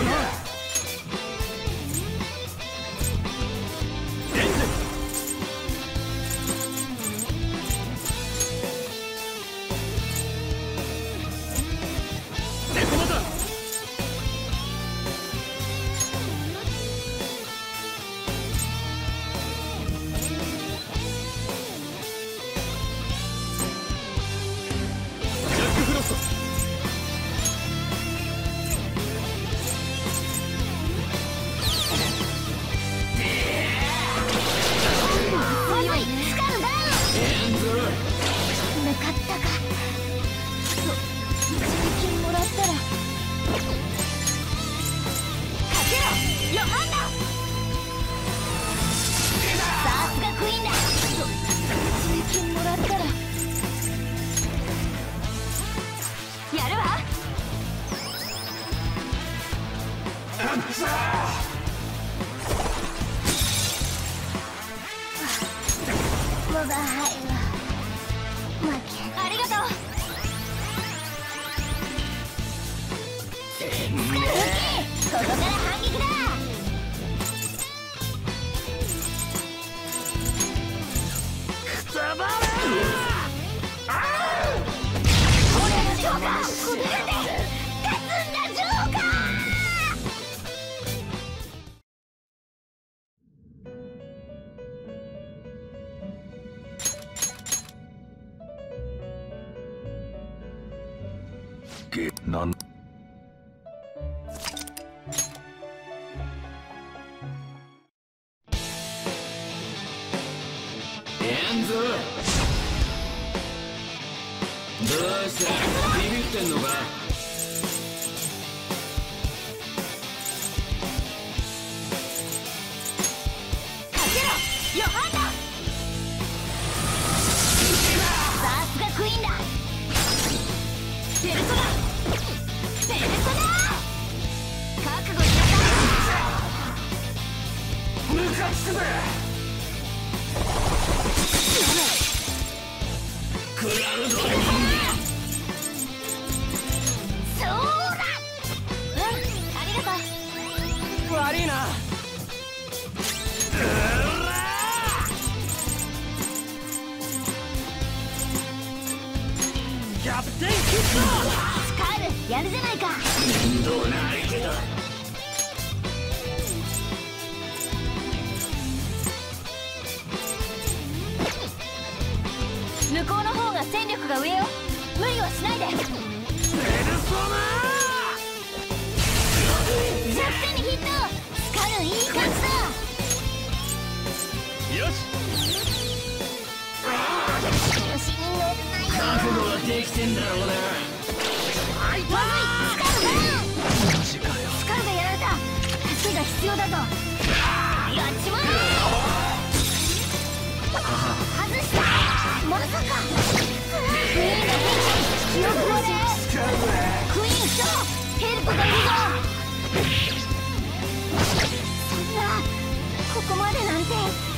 我が輩は負け。ありがとう。ここから反撃だ。 くたばれ。 これのジョーカー、これで立つんだジョーカー。 なんエンズ、どうした？ビビってんのか？ かけろ、ヨハンナ。さすがクイーンだ。ペルソナ、ペルソナ。覚悟しなさい。 ムカつくぜ。クラウドそうだ。ありがとう。 悪いな。キャプテンキッド。 スカール、 やるじゃないか。 面倒な相手だ。 向こうの方が戦力が上よ。無理はしないで。 ペルソナ弱点にヒット。スカルいい感じだ。 よし。 調子に乗らないよ。 覚悟はできてんだろうな。 まずい、スカルダウン。スカルがやられた。助けが必要だぞ。やっちまえ。外した。まさか。クイーンが変化。記憶まで。クイーンそうヘルプがいるぞ。そんなここまでなんて。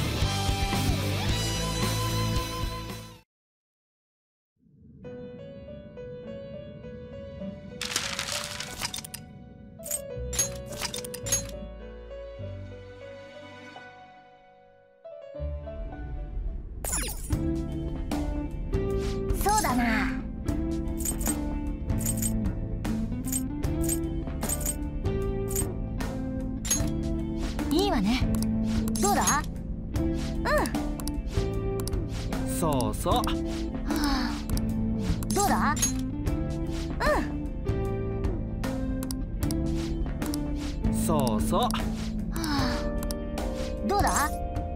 そうだな。いいわね。どうだ？ そうそう。 はあ、どうだ？ そうそう。 はあ、どうだ？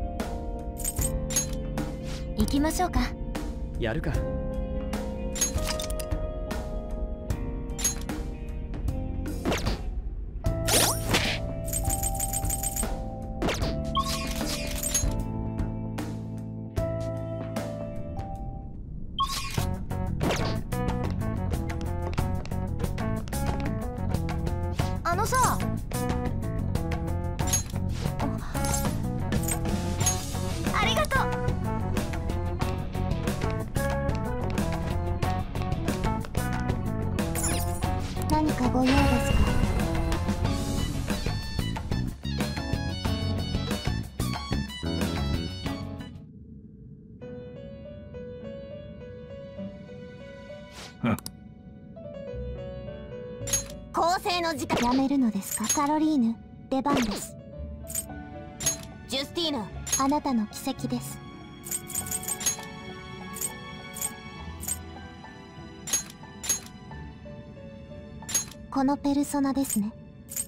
行きましょうか。 やるか。 あのさ。ありがとう。何かご用ですか？構成の時間。やめるのですか？カロリーヌ、出番です。ジュスティーヌ、あなたの奇跡です。このペルソナですね。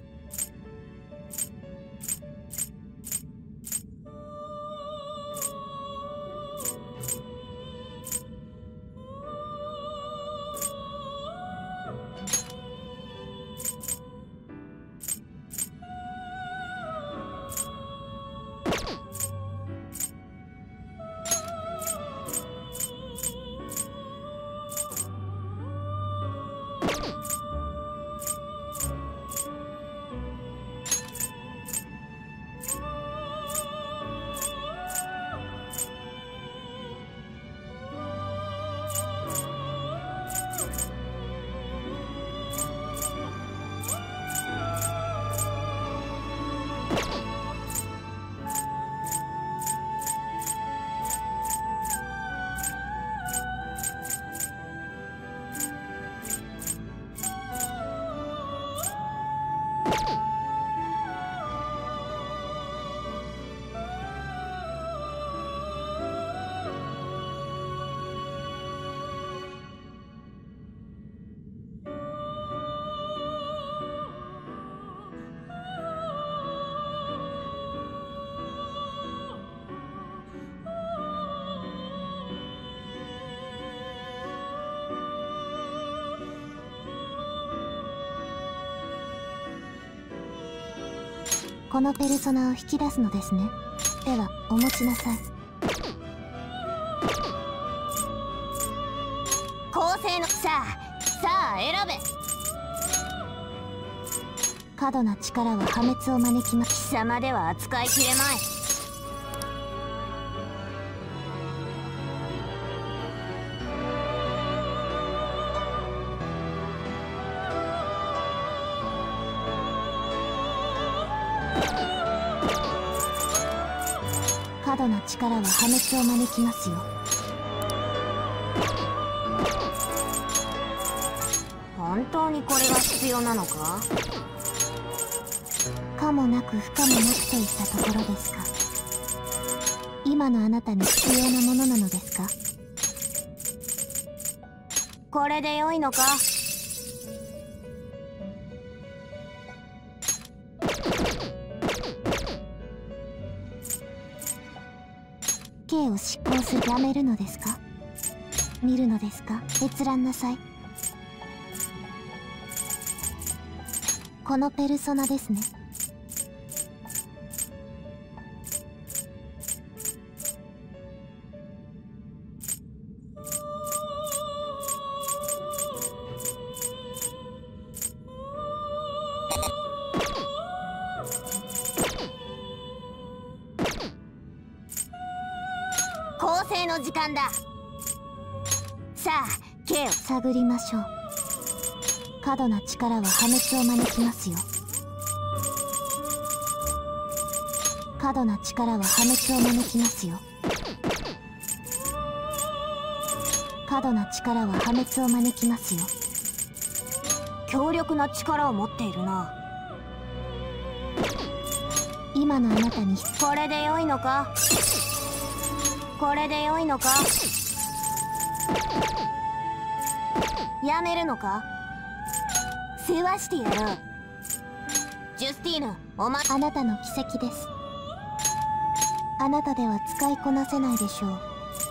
このペルソナを引き出すのですね。ではお持ちなさい。構成のさあ選べ。過度な力は破滅を招きます。貴様では扱いきれまい。過度な力は破滅を招きますよ。 本当にこれが必要なのか。可もなく不可もなくといったところですか。今のあなたに必要なものなのですか。これで良いのか。刑を執行する。やめるのですか。見るのですか。閲覧なさい。このペルソナですね。構成の時間だ。さあ、刑を探りましょう。過度な力は破滅を招きますよ。過度な力は破滅を招きますよ。過度な力は破滅を招きますよ。強力な力を持っているな。今のあなたにこれで良いのか。これで良いのか。やめるのか。世話してやろう。ジュスティーヌ、あなたの奇跡です。あなたでは使いこなせないでしょう。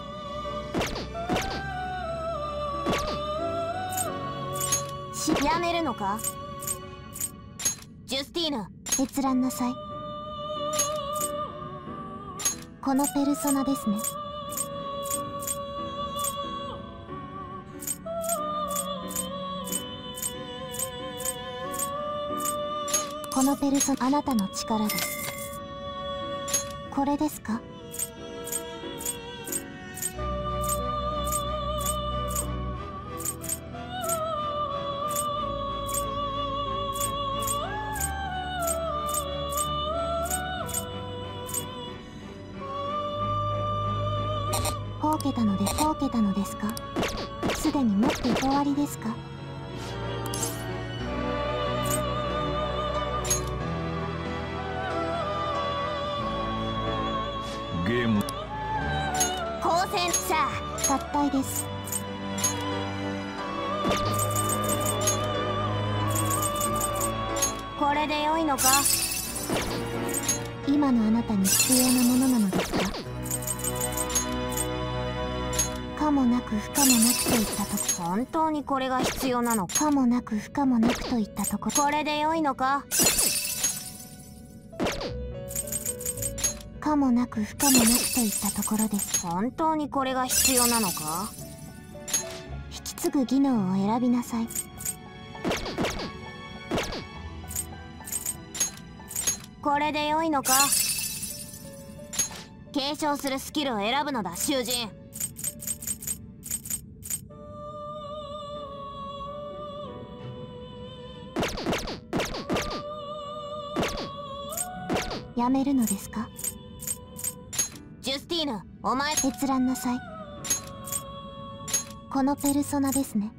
やめるのか。ジュスティーヌ、閲覧なさい。このペルソナですね。このペルソナ、あなたの力です。これですか。ほうけたのですか。すでに持って終わりですか。 ゲーム光線さあ合体です。これで良いのか。今のあなたに必要なものなのですか。可もなく不可もなくといったとこ。本当にこれが必要なのか。可もなく不可もなくといったとこ。これで良いのか。可もなく不可もなくといったところです。本当にこれが必要なのか。引き継ぐ技能を選びなさい。これで良いのか。継承するスキルを選ぶのだ、囚人。やめるのですか。ジュスティーヌ、お前閲覧なさい。このペルソナですね。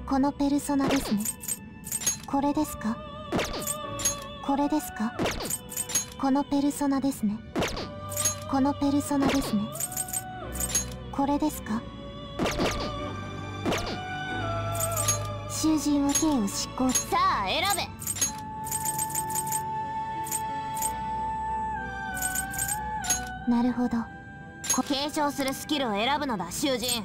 このペルソナですね。これですか？これですか？このペルソナですね。このペルソナですね。これですか？囚人は刑を執行。さあ選べ。なるほど。継承するスキルを選ぶのだ、囚人。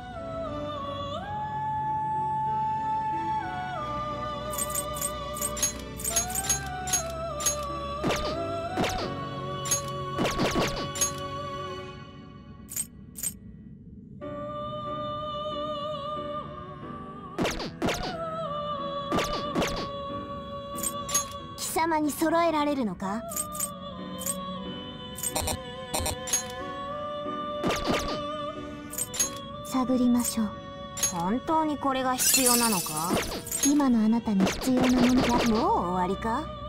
貴様に揃えられるのか？探りましょう。本当にこれが必要なのか？今のあなたに必要なものがもう終わりか？